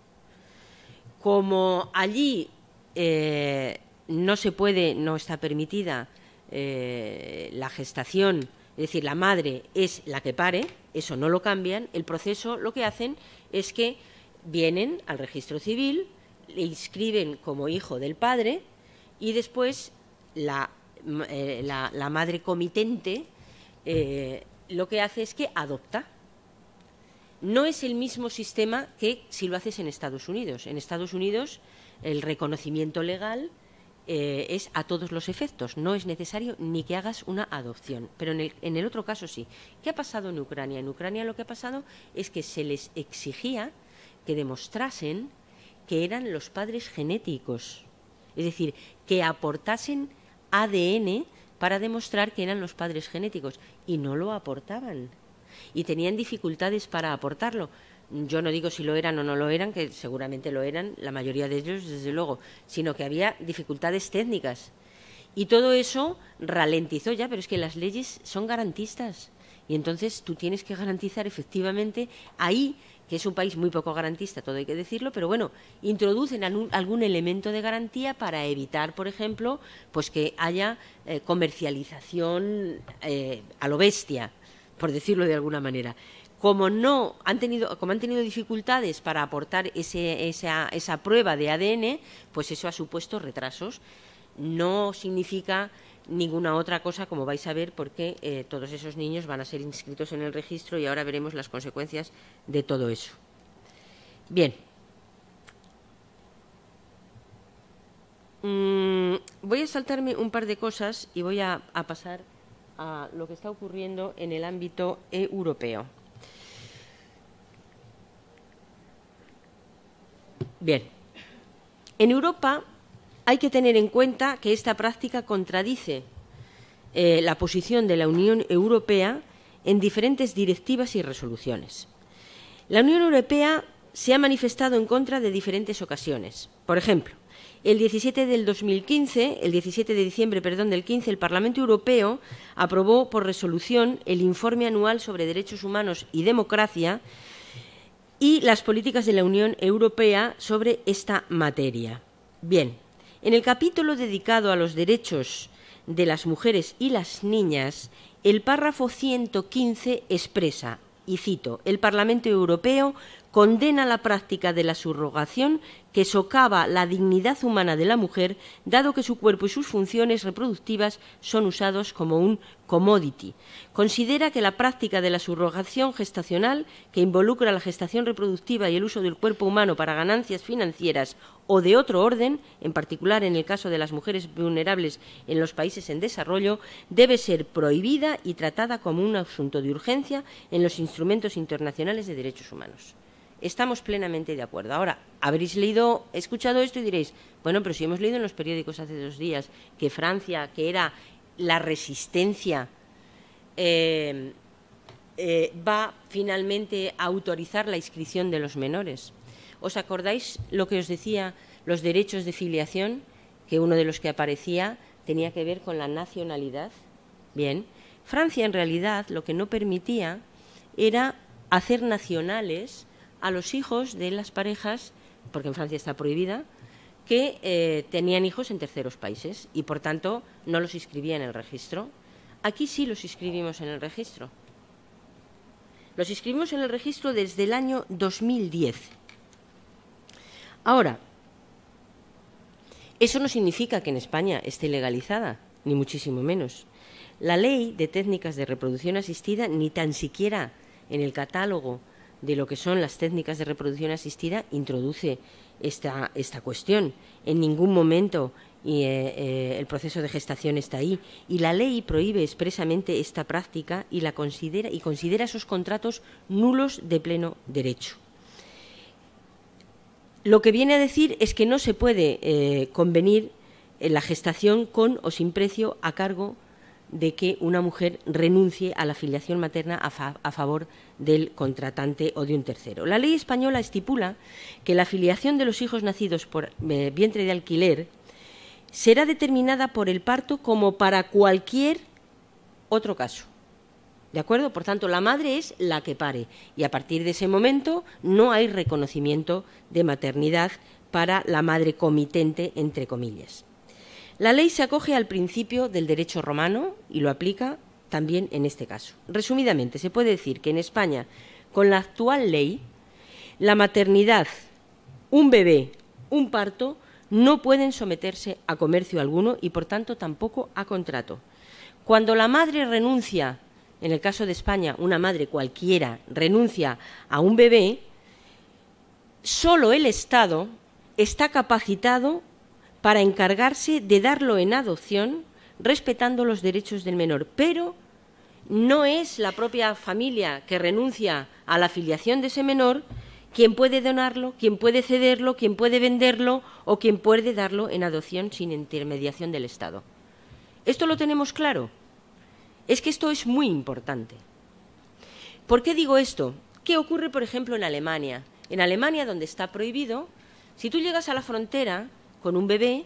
Como allí no se puede, no está permitida la gestación, es decir, la madre es la que pare, eso no lo cambian, el proceso lo que hacen es que vienen al registro civil, le inscriben como hijo del padre y después la madre comitente lo que hace es que adopta. No es el mismo sistema que si lo haces en Estados Unidos. En Estados Unidos el reconocimiento legal es a todos los efectos. No es necesario ni que hagas una adopción. Pero en el otro caso sí. ¿Qué ha pasado en Ucrania? En Ucrania lo que ha pasado es que se les exigía que demostrasen que eran los padres genéticos, es decir, que aportasen ADN para demostrar que eran los padres genéticos, y no lo aportaban, y tenían dificultades para aportarlo. Yo no digo si lo eran o no lo eran, que seguramente lo eran, la mayoría de ellos, desde luego, sino que había dificultades técnicas. Y todo eso ralentizó ya, pero es que las leyes son garantistas, y entonces tú tienes que garantizar efectivamente ahí, que es un país muy poco garantista, todo hay que decirlo, pero bueno, introducen algún elemento de garantía para evitar, por ejemplo, pues que haya comercialización a lo bestia, por decirlo de alguna manera. Como han tenido dificultades para aportar esa prueba de ADN, pues eso ha supuesto retrasos. No significa ninguna otra cosa, como vais a ver, porque todos esos niños van a ser inscritos en el registro y ahora veremos las consecuencias de todo eso. Bien. Voy a saltarme un par de cosas y voy a pasar a lo que está ocurriendo en el ámbito europeo. Bien. En Europa hay que tener en cuenta que esta práctica contradice la posición de la Unión Europea en diferentes directivas y resoluciones. La Unión Europea se ha manifestado en contra de diferentes ocasiones. Por ejemplo, el 17 de diciembre del 15, el Parlamento Europeo aprobó por resolución el informe anual sobre derechos humanos y democracia y las políticas de la Unión Europea sobre esta materia. Bien, en el capítulo dedicado a los derechos de las mujeres y las niñas, el párrafo 115 expresa, y cito, el Parlamento Europeo condena la práctica de la subrogación que socava la dignidad humana de la mujer, dado que su cuerpo y sus funciones reproductivas son usados como un commodity. Considera que la práctica de la subrogación gestacional, que involucra la gestación reproductiva y el uso del cuerpo humano para ganancias financieras o de otro orden, en particular en el caso de las mujeres vulnerables en los países en desarrollo, debe ser prohibida y tratada como un asunto de urgencia en los instrumentos internacionales de derechos humanos. Estamos plenamente de acuerdo. Ahora, habréis escuchado esto y diréis, bueno, pero si hemos leído en los periódicos hace 2 días que Francia, que era la resistencia, va finalmente a autorizar la inscripción de los menores. ¿Os acordáis lo que os decía, los derechos de filiación? Que uno de los que aparecía tenía que ver con la nacionalidad. Bien, Francia en realidad lo que no permitía era hacer nacionales a los hijos de las parejas, porque en Francia está prohibida, que tenían hijos en terceros países y, por tanto, no los inscribía en el registro. Aquí sí los inscribimos en el registro. Los inscribimos en el registro desde el año 2010. Ahora, eso no significa que en España esté legalizada, ni muchísimo menos. La ley de técnicas de reproducción asistida ni tan siquiera en el catálogo de lo que son las técnicas de reproducción asistida introduce esta cuestión. En ningún momento el proceso de gestación está ahí, y la ley prohíbe expresamente esta práctica y considera esos contratos nulos de pleno derecho. Lo que viene a decir es que no se puede convenir la gestación con o sin precio a cargo de que una mujer renuncie a la filiación materna a favor del contratante o de un tercero. La ley española estipula que la filiación de los hijos nacidos por vientre de alquiler será determinada por el parto como para cualquier otro caso. ¿De acuerdo? Por tanto, la madre es la que pare y a partir de ese momento no hay reconocimiento de maternidad para la madre comitente, entre comillas. La ley se acoge al principio del derecho romano y lo aplica también en este caso. Resumidamente, se puede decir que en España, con la actual ley, la maternidad, un bebé, un parto, no pueden someterse a comercio alguno y, por tanto, tampoco a contrato. Cuando la madre renuncia, en el caso de España, una madre cualquiera renuncia a un bebé, solo el Estado está capacitado para encargarse de darlo en adopción, respetando los derechos del menor. Pero no es la propia familia que renuncia a la filiación de ese menor quien puede donarlo, quien puede cederlo, quien puede venderlo o quien puede darlo en adopción sin intermediación del Estado. ¿Esto lo tenemos claro? Es que esto es muy importante. ¿Por qué digo esto? ¿Qué ocurre, por ejemplo, en Alemania? En Alemania, donde está prohibido, si tú llegas a la frontera con un bebé,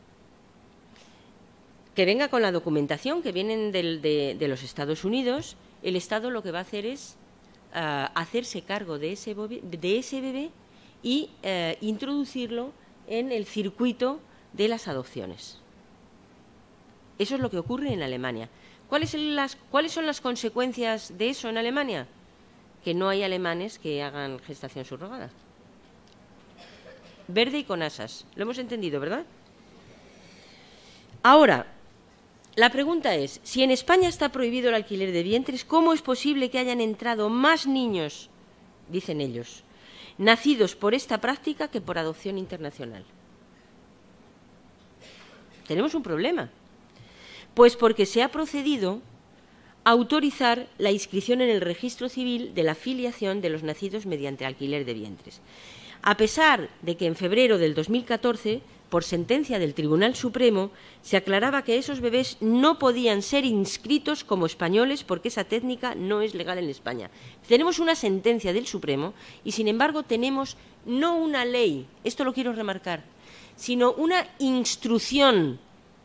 que venga con la documentación que vienen de los Estados Unidos, el Estado lo que va a hacer es hacerse cargo de ese bebé y introducirlo en el circuito de las adopciones. Eso es lo que ocurre en Alemania. ¿Cuáles son las consecuencias de eso en Alemania? Que no hay alemanes que hagan gestación subrogada. Verde y con asas. Lo hemos entendido, ¿verdad? Ahora, la pregunta es, si en España está prohibido el alquiler de vientres, ¿cómo es posible que hayan entrado más niños, dicen ellos, nacidos por esta práctica que por adopción internacional? Tenemos un problema. Pues porque se ha procedido a autorizar la inscripción en el registro civil de la filiación de los nacidos mediante alquiler de vientres. A pesar de que en febrero del 2014, por sentencia del Tribunal Supremo, se aclaraba que esos bebés no podían ser inscritos como españoles porque esa técnica no es legal en España. Tenemos una sentencia del Supremo y, sin embargo, tenemos no una ley, esto lo quiero remarcar, sino una instrucción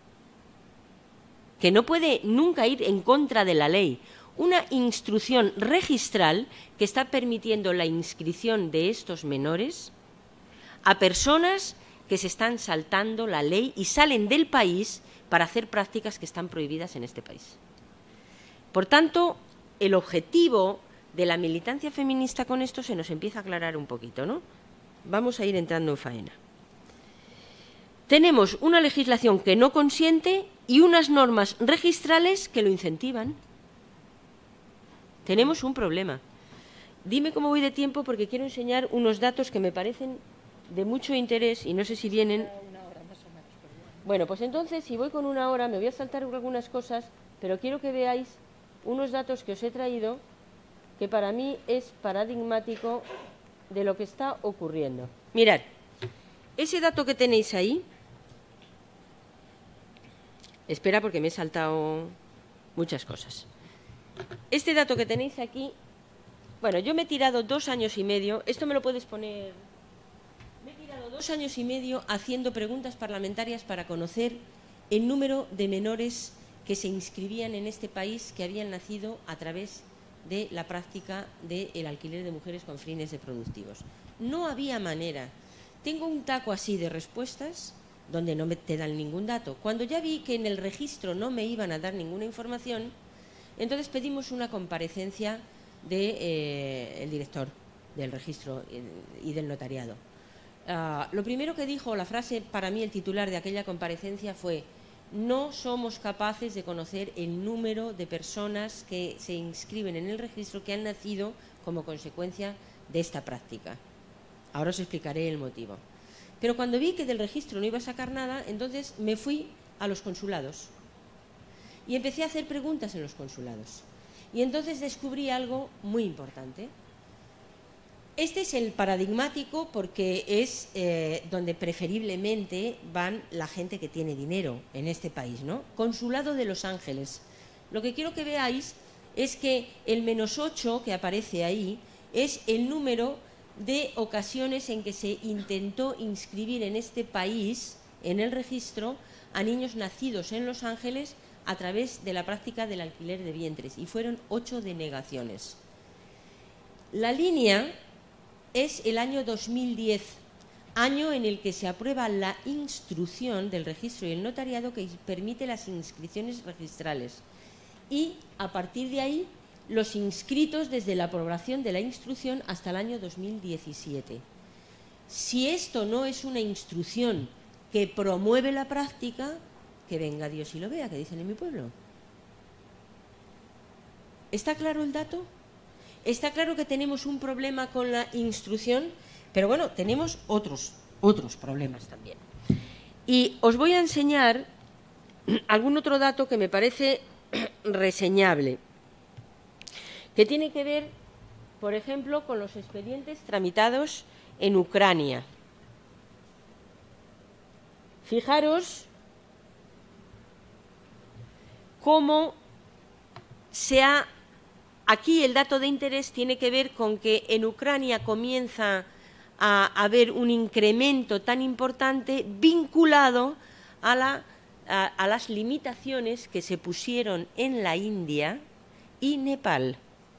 que no puede nunca ir en contra de la ley, una instrucción registral que está permitiendo la inscripción de estos menores a personas que se están saltando la ley y salen del país para hacer prácticas que están prohibidas en este país. Por tanto, el objetivo de la militancia feminista con esto se nos empieza a aclarar un poquito, ¿no? Vamos a ir entrando en faena. Tenemos una legislación que no consiente y unas normas registrales que lo incentivan. Tenemos un problema. Dime cómo voy de tiempo porque quiero enseñar unos datos que me parecen de mucho interés y no sé si vienen. Bueno, pues entonces, si voy con una hora, me voy a saltar algunas cosas, pero quiero que veáis unos datos que os he traído que para mí es paradigmático de lo que está ocurriendo. Mirad, ese dato que tenéis ahí, espera porque me he saltado muchas cosas. Este dato que tenéis aquí, bueno, yo me he tirado 2 años y medio, esto me lo puedes poner, me he tirado 2 años y medio haciendo preguntas parlamentarias para conocer el número de menores que se inscribían en este país que habían nacido a través de la práctica del alquiler de mujeres con fines reproductivos. No había manera. Tengo un taco así de respuestas donde no te dan ningún dato. Cuando ya vi que en el registro no me iban a dar ninguna información, entonces pedimos una comparecencia del director del registro y del notariado. Lo primero que dijo, la frase, para mí el titular de aquella comparecencia fue: no somos capaces de conocer el número de personas que se inscriben en el registro que han nacido como consecuencia de esta práctica. Ahora os explicaré el motivo. Pero cuando vi que del registro no iba a sacar nada, entonces me fui a los consulados y empecé a hacer preguntas en los consulados. Y entonces descubrí algo muy importante. Este es el paradigmático porque es donde preferiblemente van la gente que tiene dinero en este país, ¿no? Consulado de Los Ángeles. Lo que quiero que veáis es que el -8 que aparece ahí es el número de ocasiones en que se intentó inscribir en este país, en el registro, a niños nacidos en Los Ángeles a través de la práctica del alquiler de vientres, y fueron 8 denegaciones. La línea es el año 2010, año en el que se aprueba la instrucción del registro y el notariado que permite las inscripciones registrales. Y a partir de ahí, los inscritos desde la aprobación de la instrucción hasta el año 2017. Si esto no es una instrucción que promueve la práctica, que venga Dios y lo vea, que dicen en mi pueblo. ¿Está claro el dato? Está claro que tenemos un problema con la instrucción, pero bueno, tenemos otros problemas también. Y os voy a enseñar algún otro dato que me parece reseñable, que tiene que ver, por ejemplo, con los expedientes tramitados en Ucrania. Fijaros cómo aquí el dato de interés tiene que ver con que en Ucrania comienza a haber un incremento tan importante vinculado a las limitaciones que se pusieron en la India y Nepal.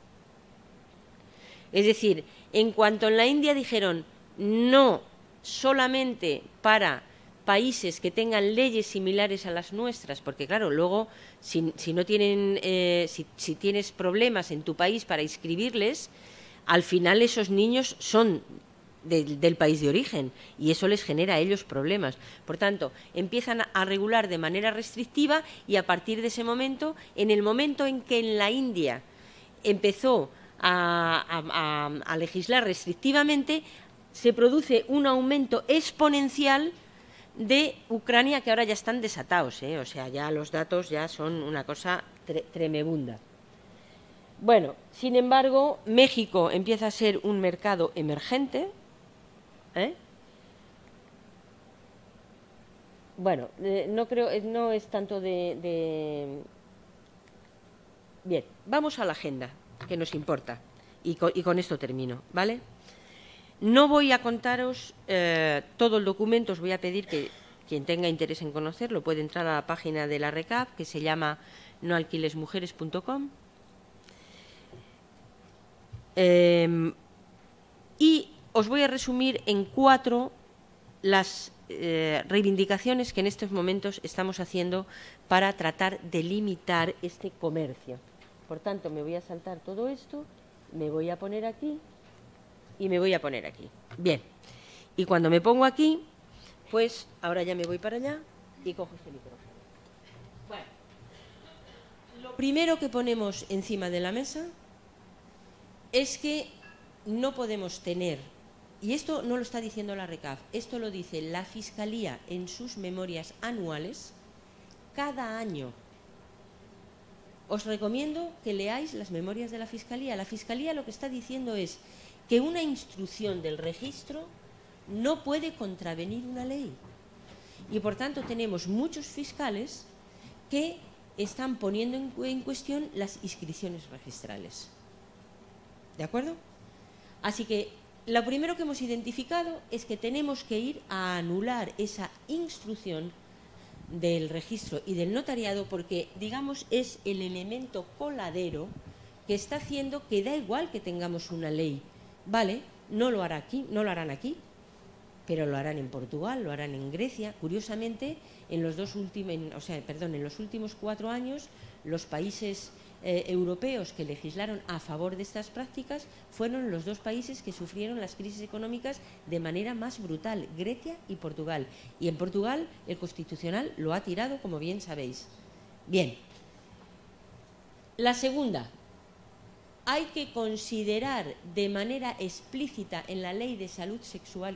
Es decir, en cuanto en la India dijeron no solamente para países que tengan leyes similares a las nuestras, porque claro, luego si tienes problemas en tu país para inscribirles, al final esos niños son del país de origen y eso les genera a ellos problemas. Por tanto, empiezan a regular de manera restrictiva y a partir de ese momento, en el momento en que en la India empezó a legislar restrictivamente, se produce un aumento exponencial de Ucrania, que ahora ya están desatados, o sea, ya los datos ya son una cosa tremenda. Bueno, sin embargo, México empieza a ser un mercado emergente. Bueno, no es tanto de... Bien, vamos a la agenda, que nos importa, y con esto termino, ¿vale? No voy a contaros todo el documento, os voy a pedir que quien tenga interés en conocerlo puede entrar a la página de la RECAP, que se llama noalquilesmujeres.com. Y os voy a resumir en 4 las reivindicaciones que en estos momentos estamos haciendo para tratar de limitar este comercio. Por tanto, me voy a saltar todo esto me voy a poner aquí y me voy a poner aquí. Bien, y cuando me pongo aquí, pues ahora ya me voy para allá y cojo este micrófono. Bueno, lo primero que ponemos encima de la mesa es que no podemos tener, y esto no lo está diciendo la RECAF, esto lo dice la Fiscalía en sus memorias anuales, cada año. Os recomiendo que leáis las memorias de la Fiscalía. La Fiscalía lo que está diciendo es que una instrucción del registro no puede contravenir una ley. Y por tanto tenemos muchos fiscales que están poniendo en cuestión las inscripciones registrales. ¿De acuerdo? Así que lo primero que hemos identificado es que tenemos que ir a anular esa instrucción del registro y del notariado porque, digamos, es el elemento coladero que está haciendo que da igual que tengamos una ley. Vale, no lo harán aquí, pero lo harán en Portugal, lo harán en Grecia. Curiosamente, en los últimos 4 años, los países europeos que legislaron a favor de estas prácticas fueron los 2 países que sufrieron las crisis económicas de manera más brutal, Grecia y Portugal. Y en Portugal el Constitucional lo ha tirado, como bien sabéis. Bien. La segunda, hay que considerar de manera explícita en la Ley de Salud Sexual,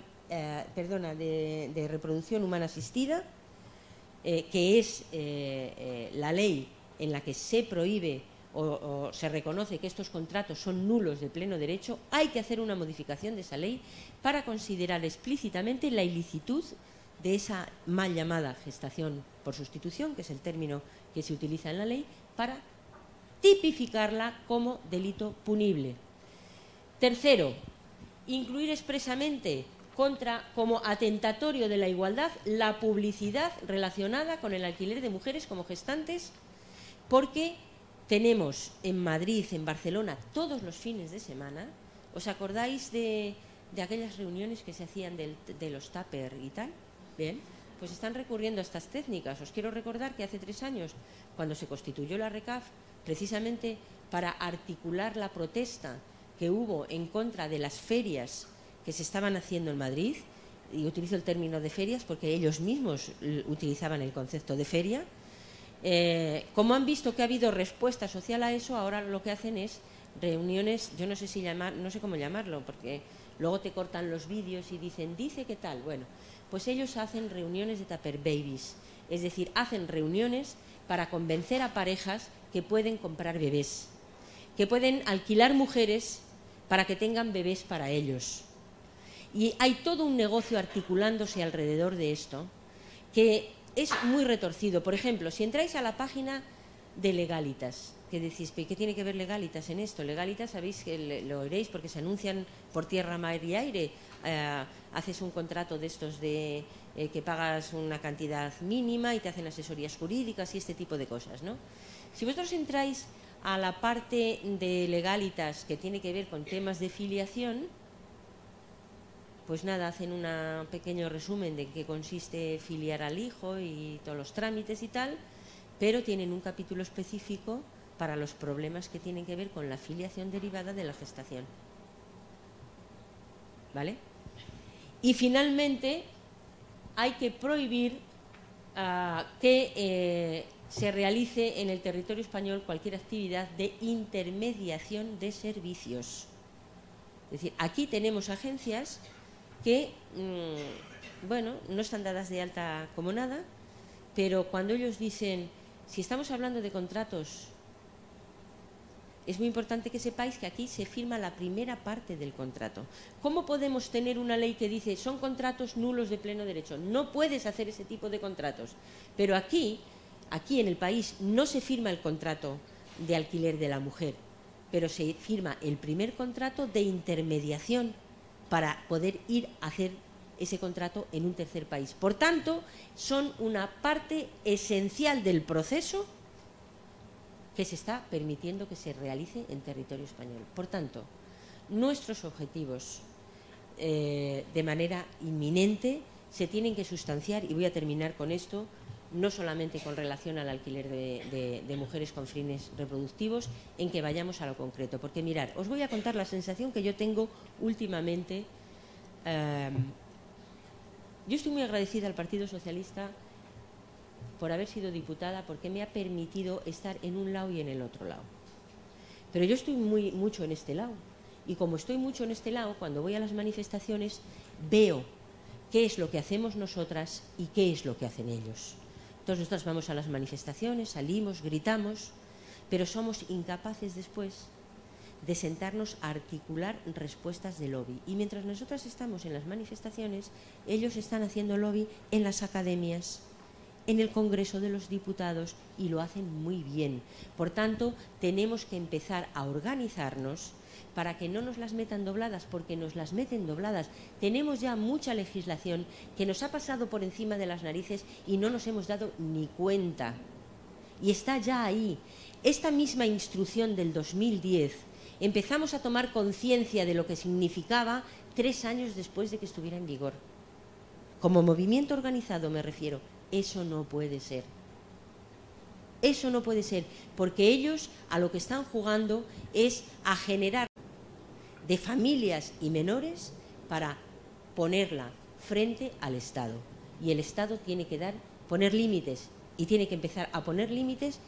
de Reproducción Humana Asistida, que es la ley en la que se prohíbe o se reconoce que estos contratos son nulos de pleno derecho, hay que hacer una modificación de esa ley para considerar explícitamente la ilicitud de esa mal llamada gestación por sustitución, que es el término que se utiliza en la ley, para tipificarla como delito punible. Tercero, incluir expresamente como atentatorio de la igualdad la publicidad relacionada con el alquiler de mujeres como gestantes, porque tenemos en Madrid, en Barcelona, todos los fines de semana. ¿Os acordáis de aquellas reuniones que se hacían de los tupper y tal? Bien, pues están recurriendo a estas técnicas. Os quiero recordar que hace 3 años, cuando se constituyó la RECAF, precisamente para articular la protesta que hubo en contra de las ferias que se estaban haciendo en Madrid, y utilizo el término de ferias porque ellos mismos utilizaban el concepto de feria. Como han visto que ha habido respuesta social a eso, ahora lo que hacen es reuniones, yo no sé cómo llamarlo, porque luego te cortan los vídeos y dicen, dice qué tal. Bueno, pues ellos hacen reuniones de tupper babies, es decir, hacen reuniones para convencer a parejas que pueden comprar bebés, que pueden alquilar mujeres para que tengan bebés para ellos. Y hay todo un negocio articulándose alrededor de esto que es muy retorcido. Por ejemplo, si entráis a la página de Legalitas, que decís, ¿qué tiene que ver Legalitas en esto? Legalitas, sabéis que lo oiréis porque se anuncian por tierra, mar y aire. Haces un contrato de estos de que pagas una cantidad mínima y te hacen asesorías jurídicas y este tipo de cosas, ¿no? Si vosotros entráis a la parte de Legalitas que tiene que ver con temas de filiación, pues nada, hacen un pequeño resumen de qué consiste filiar al hijo y todos los trámites y tal, pero tienen un capítulo específico para los problemas que tienen que ver con la filiación derivada de la gestación. ¿Vale? Y finalmente hay que prohibir que se realice en el territorio español cualquier actividad de intermediación de servicios. Es decir, aquí tenemos agencias que, bueno, no están dadas de alta como nada, pero cuando ellos dicen, si estamos hablando de contratos, es muy importante que sepáis que aquí se firma la primera parte del contrato. ¿Cómo podemos tener una ley que dice, son contratos nulos de pleno derecho? No puedes hacer ese tipo de contratos. Pero aquí en el país no se firma el contrato de alquiler de la mujer, pero se firma el primer contrato de intermediación para poder ir a hacer ese contrato en un tercer país. Por tanto, son una parte esencial del proceso que se está permitiendo que se realice en territorio español. Por tanto, nuestros objetivos de manera inminente se tienen que sustanciar, y voy a terminar con esto, no solamente con relación al alquiler de mujeres con fines reproductivos, en que vayamos a lo concreto. Porque mirad, os voy a contar la sensación que yo tengo últimamente. Yo estoy muy agradecida al Partido Socialista por haber sido diputada, porque me ha permitido estar en un lado y en el otro lado. Pero yo estoy mucho en este lado. Y como estoy mucho en este lado, cuando voy a las manifestaciones, veo qué es lo que hacemos nosotras y qué es lo que hacen ellos. Entonces nosotros vamos a las manifestaciones, salimos, gritamos, pero somos incapaces después de sentarnos a articular respuestas de lobby. Y mientras nosotras estamos en las manifestaciones, ellos están haciendo lobby en las academias, en el Congreso de los Diputados, y lo hacen muy bien. Por tanto, tenemos que empezar a organizarnos para que no nos las metan dobladas, porque nos las meten dobladas. Tenemos ya mucha legislación que nos ha pasado por encima de las narices y no nos hemos dado ni cuenta. Y está ya ahí. Esta misma instrucción del 2010, empezamos a tomar conciencia de lo que significaba 3 años después de que estuviera en vigor. Como movimiento organizado me refiero. Eso no puede ser. Eso no puede ser, porque ellos a lo que están jugando es a generar de familias y menores para ponerla frente al Estado. Y el Estado tiene que poner límites, y tiene que empezar a poner límites.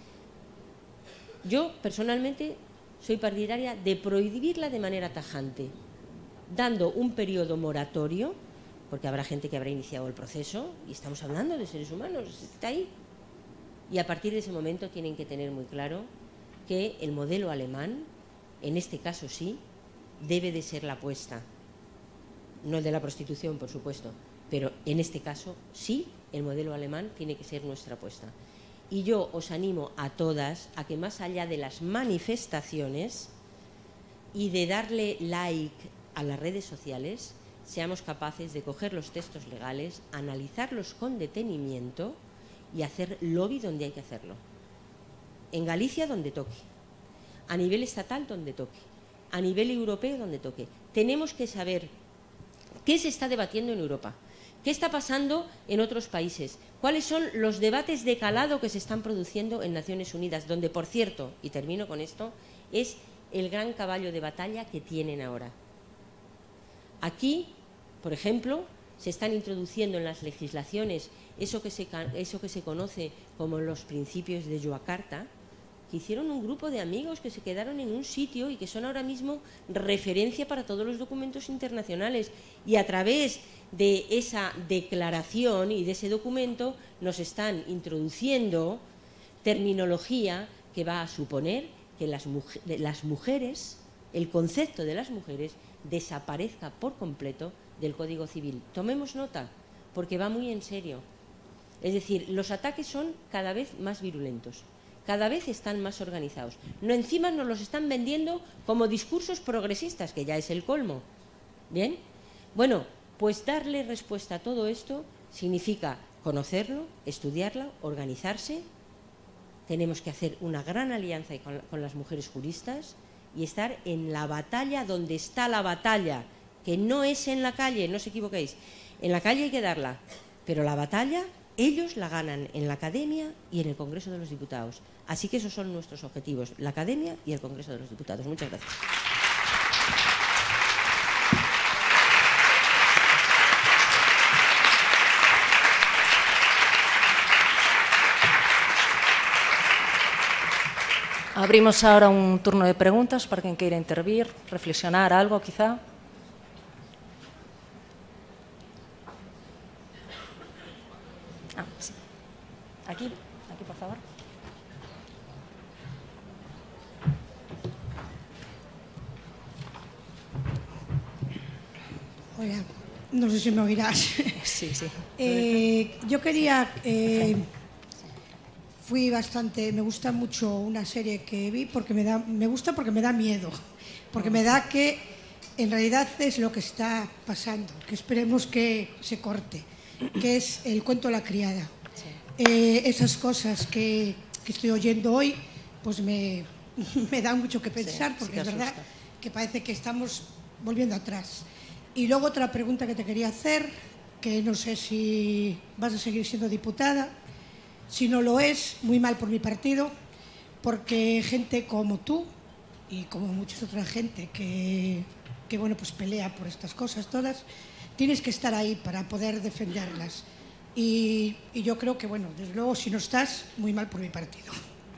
Yo, personalmente, soy partidaria de prohibirla de manera tajante, dando un periodo moratorio, porque habrá gente que habrá iniciado el proceso, y estamos hablando de seres humanos, está ahí. Y a partir de ese momento tienen que tener muy claro que el modelo alemán, en este caso sí, debe de ser la apuesta. No el de la prostitución, por supuesto, pero en este caso sí, el modelo alemán tiene que ser nuestra apuesta. Y yo os animo a todas a que, más allá de las manifestaciones y de darle like a las redes sociales, seamos capaces de coger los textos legales, analizarlos con detenimiento y hacer lobby donde hay que hacerlo. En Galicia, donde toque. A nivel estatal, donde toque. A nivel europeo, donde toque. Tenemos que saber qué se está debatiendo en Europa, qué está pasando en otros países, cuáles son los debates de calado que se están produciendo en Naciones Unidas, donde, por cierto, y termino con esto, es el gran caballo de batalla que tienen ahora. Aquí, por ejemplo, se están introduciendo en las legislaciones eso que se conoce como los principios de Yogyakarta, que hicieron un grupo de amigos que se quedaron en un sitio y que son ahora mismo referencia para todos los documentos internacionales. Y a través de esa declaración y de ese documento nos están introduciendo terminología que va a suponer que las mujeres, el concepto de las mujeres, desaparezca por completo del Código Civil. Tomemos nota, porque va muy en serio. Es decir, los ataques son cada vez más virulentos, cada vez están más organizados. No, encima nos los están vendiendo como discursos progresistas, que ya es el colmo. ¿Bien? Bueno, pues darle respuesta a todo esto significa conocerlo, estudiarlo, organizarse. Tenemos que hacer una gran alianza con las mujeres juristas y estar en la batalla donde está la batalla, que no es en la calle, no os equivoquéis. En la calle hay que darla, pero la batalla ellos la ganan en la academia y en el Congreso de los Diputados. Así que esos son nuestros objetivos, la academia y el Congreso de los Diputados. Muchas gracias. Abrimos ahora un turno de preguntas para quien quiera intervenir, reflexionar algo quizá. Sí. Aquí, por favor. Hola, no sé si me oirás. Sí, sí. Yo quería... me gusta mucho una serie que vi porque me gusta porque me da miedo, porque me da que en realidad es lo que está pasando, que esperemos que se corte, que es El cuento de la criada. Sí. Esas cosas que estoy oyendo hoy pues me dan mucho que pensar, porque sí, es verdad que parece que estamos volviendo atrás. Y luego otra pregunta que te quería hacer, que no sé si vas a seguir siendo diputada, Si no lo es, muy mal por mi partido, porque gente como tú y como mucha otra gente que bueno, pues pelea por estas cosas todas, tienes que estar ahí para poder defenderlas. Y yo creo que, bueno, desde luego, si no estás, muy mal por mi partido.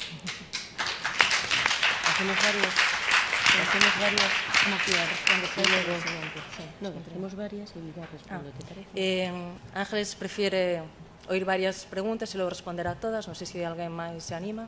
Hacemos varias. ¿Cómo quieras responder? Hacemos varias y ya respondo, ¿te parece? Ángeles prefiere oír varias preguntas y luego responder a todas. Non sei se alguén máis se anima.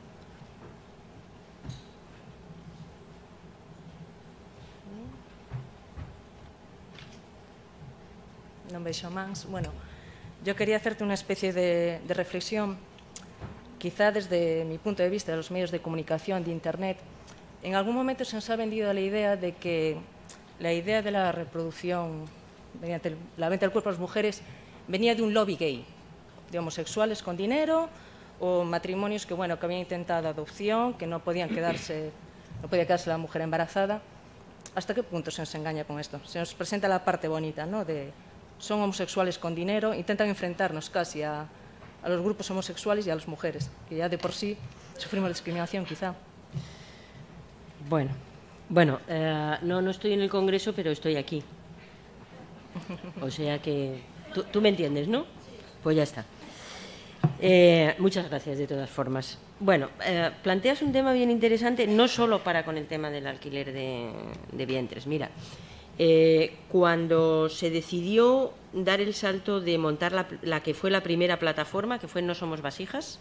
Non vexo máis. Bueno, yo quería hacerte una especie de reflexión, quizá desde mi punto de vista de los medios de comunicación, de Internet. En algún momento se nos ha vendido la idea de que la idea de la reproducción mediante la venta del cuerpo a las mujeres venía de un lobby gay, de homosexuales con dinero o matrimonios que, bueno, que habían intentado adopción, que no podía quedarse la mujer embarazada. ¿Hasta qué punto se nos engaña con esto? Se nos presenta la parte bonita, ¿no? De son homosexuales con dinero, intentan enfrentarnos casi a los grupos homosexuales y a las mujeres, que ya de por sí sufrimos discriminación, quizá. Bueno, no estoy en el Congreso, pero estoy aquí. O sea que tú me entiendes, ¿no? Pues ya está. Muchas gracias, de todas formas. Bueno, planteas un tema bien interesante, no solo para con el tema del alquiler de vientres. Mira, cuando se decidió dar el salto de montar la que fue la primera plataforma, que fue No Somos Vasijas,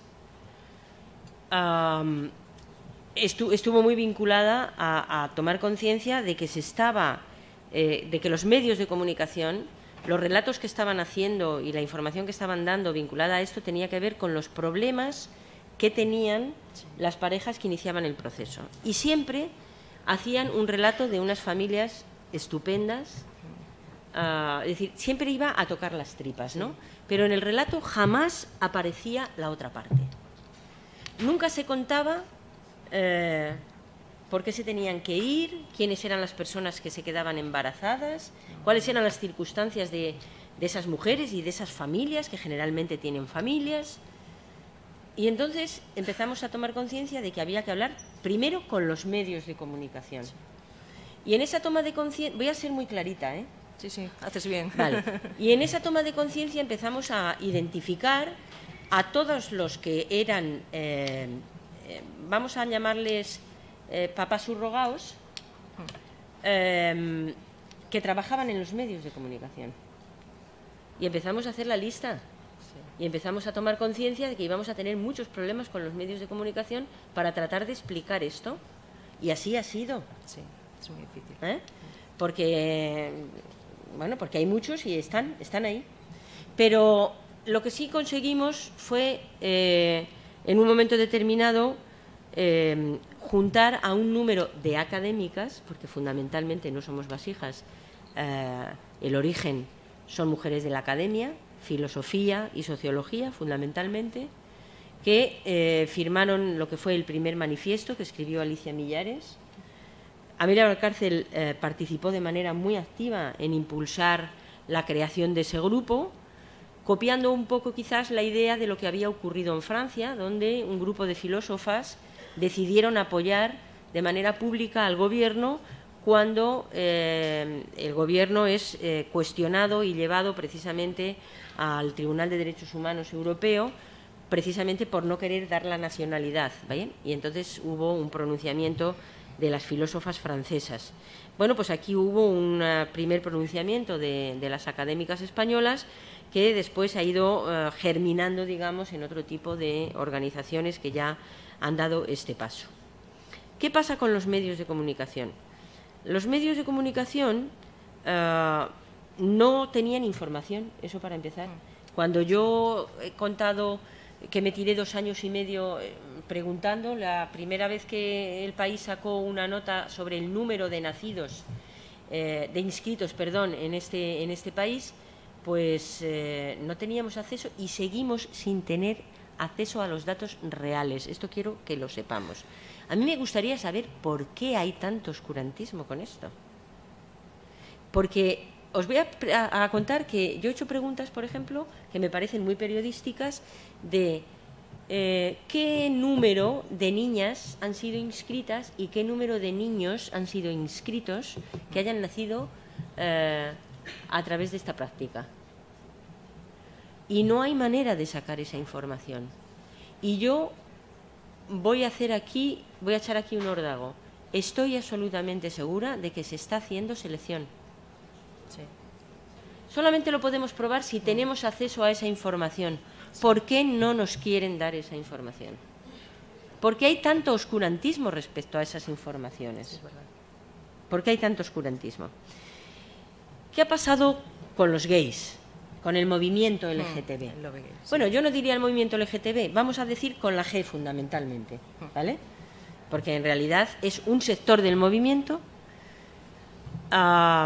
estuvo muy vinculada a tomar conciencia de que de que los medios de comunicación, los relatos que estaban haciendo y la información que estaban dando vinculada a esto tenía que ver con los problemas que tenían las parejas que iniciaban el proceso. Y siempre hacían un relato de unas familias estupendas, es decir, siempre iba a tocar las tripas, ¿no? Pero en el relato jamás aparecía la otra parte. Nunca se contaba por qué se tenían que ir, quiénes eran las personas que se quedaban embarazadas, cuáles eran las circunstancias de esas mujeres y de esas familias, que generalmente tienen familias. Y entonces empezamos a tomar conciencia de que había que hablar primero con los medios de comunicación. Y en esa toma de conciencia, voy a ser muy clarita, ¿eh? Sí, haces bien. Vale. Y en esa toma de conciencia empezamos a identificar a todos los que eran, vamos a llamarles papás subrogados, que trabajaban en los medios de comunicación. Y empezamos a hacer la lista. Y empezamos a tomar conciencia de que íbamos a tener muchos problemas con los medios de comunicación para tratar de explicar esto. Y así ha sido. Sí, es muy difícil. Porque hay muchos y están ahí. Pero lo que sí conseguimos fue, en un momento determinado, juntar a un número de académicas, porque fundamentalmente No Somos Vasijas, el origen son mujeres de la academia, filosofía y sociología, fundamentalmente, que firmaron lo que fue el primer manifiesto que escribió Alicia Millares. Amelia Valcárcel participó de manera muy activa en impulsar la creación de ese grupo, copiando un poco quizás la idea de lo que había ocurrido en Francia, donde un grupo de filósofas decidieron apoyar de manera pública al gobierno cuando el gobierno es cuestionado y llevado precisamente al Tribunal de Derechos Humanos Europeo, precisamente por no querer dar la nacionalidad, ¿vale? Y entonces hubo un pronunciamiento de las filósofas francesas. Bueno, pues aquí hubo un primer pronunciamiento de las académicas españolas que después ha ido germinando, digamos, en otro tipo de organizaciones que ya han dado este paso. ¿Qué pasa con los medios de comunicación? Los medios de comunicación no tenían información, eso para empezar. Cuando yo he contado que me tiré 2 años y medio preguntando, la primera vez que El País sacó una nota sobre el número de nacidos, de inscritos, perdón, en este país, pues no teníamos acceso y seguimos sin tener acceso a los datos reales. Esto quiero que lo sepamos. A mí me gustaría saber por qué hay tanto oscurantismo con esto. Porque os voy a contar que yo he hecho preguntas, por ejemplo, que me parecen muy periodísticas, de qué número de niñas han sido inscritas y qué número de niños han sido inscritos que hayan nacido a través de esta práctica. Y no hay manera de sacar esa información. Y yo voy a echar aquí un órdago. Estoy absolutamente segura de que se está haciendo selección. Sí. Solamente lo podemos probar si tenemos acceso a esa información. ¿Por qué no nos quieren dar esa información? ¿Por qué hay tanto oscurantismo respecto a esas informaciones? Es verdad. ¿Por qué hay tanto oscurantismo? ¿Qué ha pasado con los gays? Con el movimiento LGTB. Sí. Bueno, yo no diría el movimiento LGTB, vamos a decir con la G fundamentalmente, ¿vale? Porque en realidad es un sector del movimiento que ha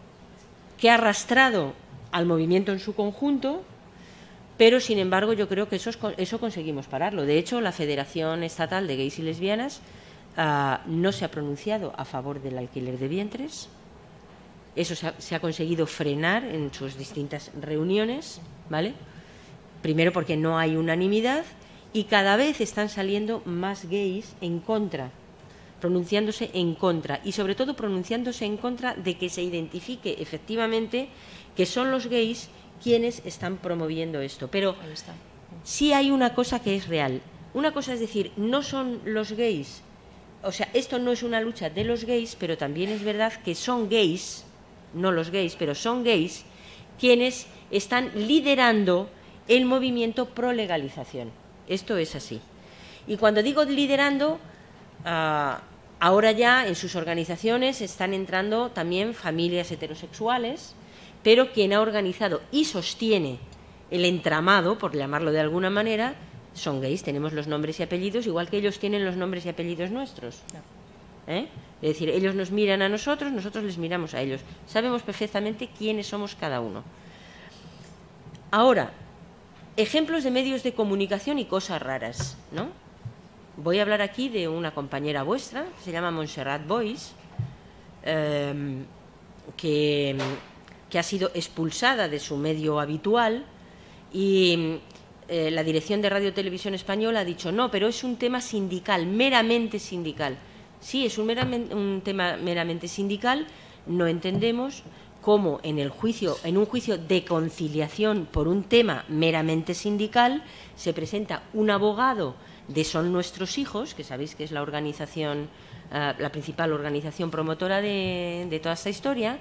arrastrado al movimiento en su conjunto, pero sin embargo yo creo que eso conseguimos pararlo. De hecho, la Federación Estatal de Gays y Lesbianas no se ha pronunciado a favor del alquiler de vientres. Eso se ha conseguido frenar en sus distintas reuniones, ¿vale? Primero porque no hay unanimidad y cada vez están saliendo más gays en contra, pronunciándose en contra y sobre todo pronunciándose en contra de que se identifique efectivamente que son los gays quienes están promoviendo esto. Pero sí hay una cosa que es real. Una cosa es decir, no son los gays, o sea, esto no es una lucha de los gays, pero también es verdad que son gays, no los gays, pero son gays, quienes están liderando el movimiento pro legalización. Esto es así. Y cuando digo liderando, ahora ya en sus organizaciones están entrando también familias heterosexuales, pero quien ha organizado y sostiene el entramado, por llamarlo de alguna manera, son gays. Tenemos los nombres y apellidos, igual que ellos tienen los nombres y apellidos nuestros. Es decir, ellos nos miran a nosotros, nosotros les miramos a ellos. Sabemos perfectamente quiénes somos cada uno. Ahora, ejemplos de medios de comunicación y cosas raras, ¿no? Voy a hablar aquí de una compañera vuestra, que se llama Montserrat Boix, que ha sido expulsada de su medio habitual y la dirección de Radio Televisión Española ha dicho no, pero es un tema sindical, meramente sindical. Sí, es un tema meramente sindical. No entendemos cómo en un juicio de conciliación por un tema meramente sindical se presenta un abogado de Son Nuestros Hijos, que sabéis que es la organización, la principal organización promotora de toda esta historia,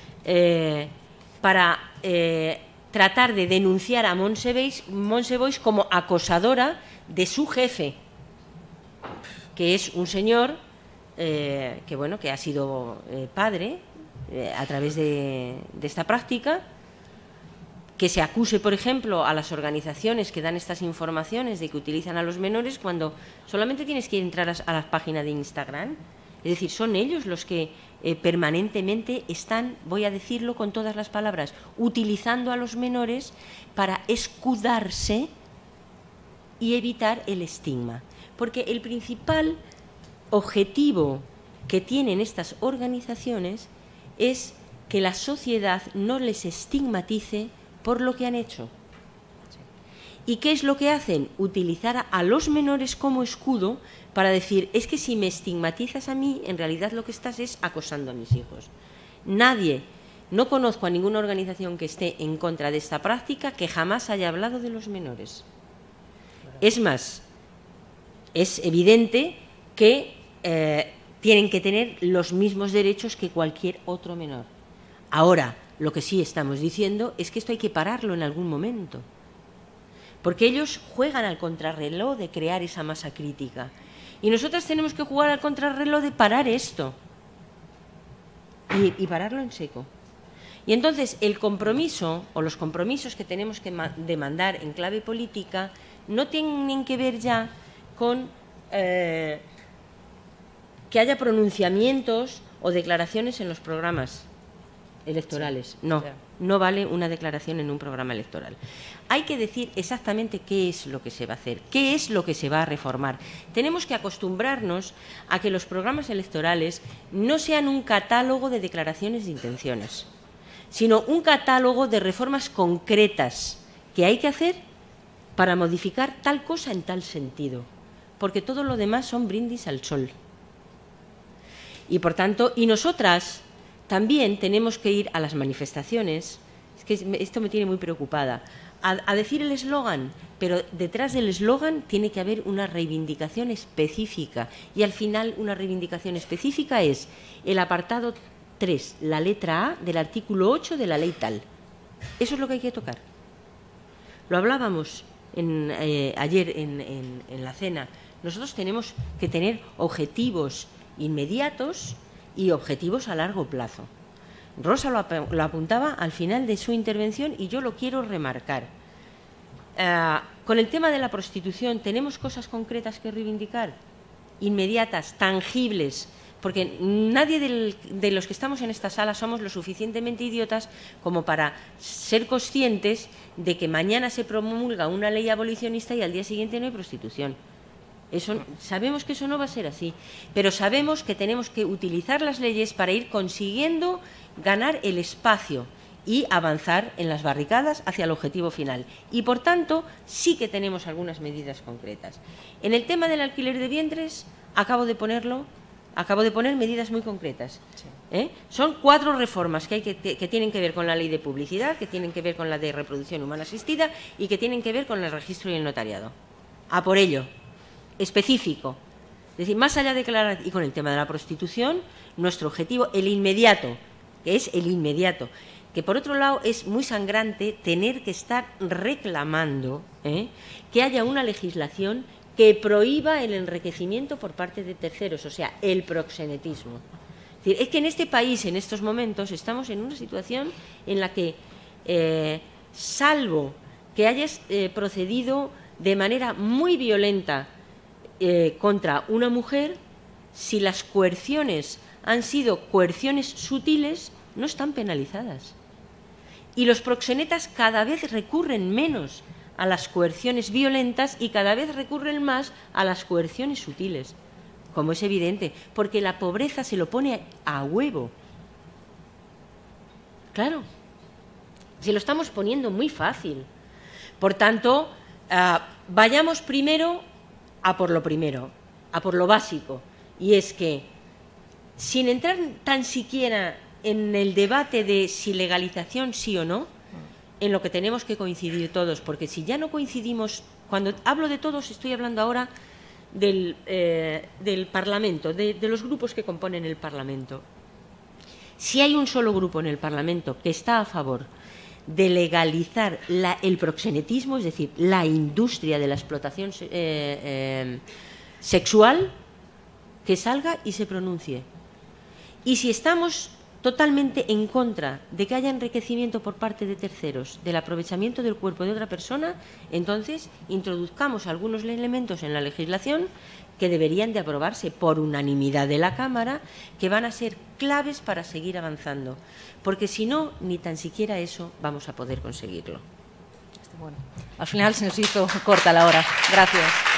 para tratar de denunciar a Montse Boix como acosadora de su jefe, que es un señor que ha sido padre a través de esta práctica, que se acuse, por ejemplo, a las organizaciones que dan estas informaciones de que utilizan a los menores cuando solamente tienes que entrar a la página de Instagram. Es decir, son ellos los que permanentemente están, voy a decirlo con todas las palabras, utilizando a los menores para escudarse y evitar el estigma. Porque el principal objetivo que tienen estas organizaciones es que la sociedad no les estigmatice por lo que han hecho. ¿Y qué es lo que hacen? Utilizar a los menores como escudo para decir, es que si me estigmatizas a mí, en realidad lo que estás es acosando a mis hijos. No conozco a ninguna organización que esté en contra de esta práctica que jamás haya hablado de los menores. Es más, es evidente que tienen que tener los mismos derechos que cualquier otro menor. Ahora, lo que sí estamos diciendo es que esto hay que pararlo en algún momento, porque ellos juegan al contrarreloj de crear esa masa crítica y nosotras tenemos que jugar al contrarreloj de parar esto y pararlo en seco. Y entonces el compromiso o los compromisos que tenemos que demandar en clave política no tienen que ver ya con que haya pronunciamientos o declaraciones en los programas electorales. No vale una declaración en un programa electoral. Hay que decir exactamente qué es lo que se va a hacer, qué es lo que se va a reformar. Tenemos que acostumbrarnos a que los programas electorales no sean un catálogo de declaraciones de intenciones, sino un catálogo de reformas concretas que hay que hacer para modificar tal cosa en tal sentido, porque todo lo demás son brindis al sol. Y por tanto, y nosotras también tenemos que ir a las manifestaciones, es que esto me tiene muy preocupada, a decir el eslogan, pero detrás del eslogan tiene que haber una reivindicación específica, y al final una reivindicación específica es el apartado 3, la letra A del artículo 8 de la ley tal. Eso es lo que hay que tocar. Lo hablábamos ayer en la cena. Nosotros tenemos que tener objetivos inmediatos y objetivos a largo plazo. Rosa lo apuntaba al final de su intervención y yo lo quiero remarcar. Con el tema de la prostitución, ¿tenemos cosas concretas que reivindicar? Inmediatas, tangibles, porque nadie de los que estamos en esta sala somos lo suficientemente idiotas como para ser conscientes de que mañana se promulga una ley abolicionista y al día siguiente no hay prostitución. Sabemos que eso no va a ser así, pero sabemos que tenemos que utilizar las leyes para ir consiguiendo ganar el espacio y avanzar en las barricadas hacia el objetivo final. Y, por tanto, sí que tenemos algunas medidas concretas. En el tema del alquiler de vientres, acabo de poner medidas muy concretas. Sí. Son 4 reformas que tienen que ver con la ley de publicidad, que tienen que ver con la de reproducción humana asistida y que tienen que ver con el registro y el notariado. A por ello. Específico. Es decir, más allá de declarar, y con el tema de la prostitución, nuestro objetivo, el inmediato, que es el inmediato, que por otro lado es muy sangrante tener que estar reclamando que haya una legislación que prohíba el enriquecimiento por parte de terceros, o sea, el proxenetismo. Es decir, es que en este país, en estos momentos, estamos en una situación en la que, salvo que hayas procedido de manera muy violenta contra una mujer, si las coerciones han sido coerciones sutiles, no están penalizadas. Y los proxenetas cada vez recurren menos a las coerciones violentas y cada vez recurren más a las coerciones sutiles, como es evidente, porque la pobreza se lo pone a huevo. Claro, se lo estamos poniendo muy fácil. Por tanto, vayamos primero a por lo primero, a por lo básico, y es que, sin entrar tan siquiera en el debate de si legalización sí o no, en lo que tenemos que coincidir todos, porque si ya no coincidimos, cuando hablo de todos estoy hablando ahora del Parlamento, de los grupos que componen el Parlamento. Si hay un solo grupo en el Parlamento que está a favor de legalizar el proxenetismo, es decir, la industria de la explotación sexual, que salga y se pronuncie. Y si estamos totalmente en contra de que haya enriquecimiento por parte de terceros del aprovechamiento del cuerpo de otra persona, entonces introduzcamos algunos elementos en la legislación que deberían de aprobarse por unanimidad de la Cámara, que van a ser claves para seguir avanzando, porque si no, ni tan siquiera eso vamos a poder conseguirlo. Bueno, al final se nos hizo corta la hora. Gracias.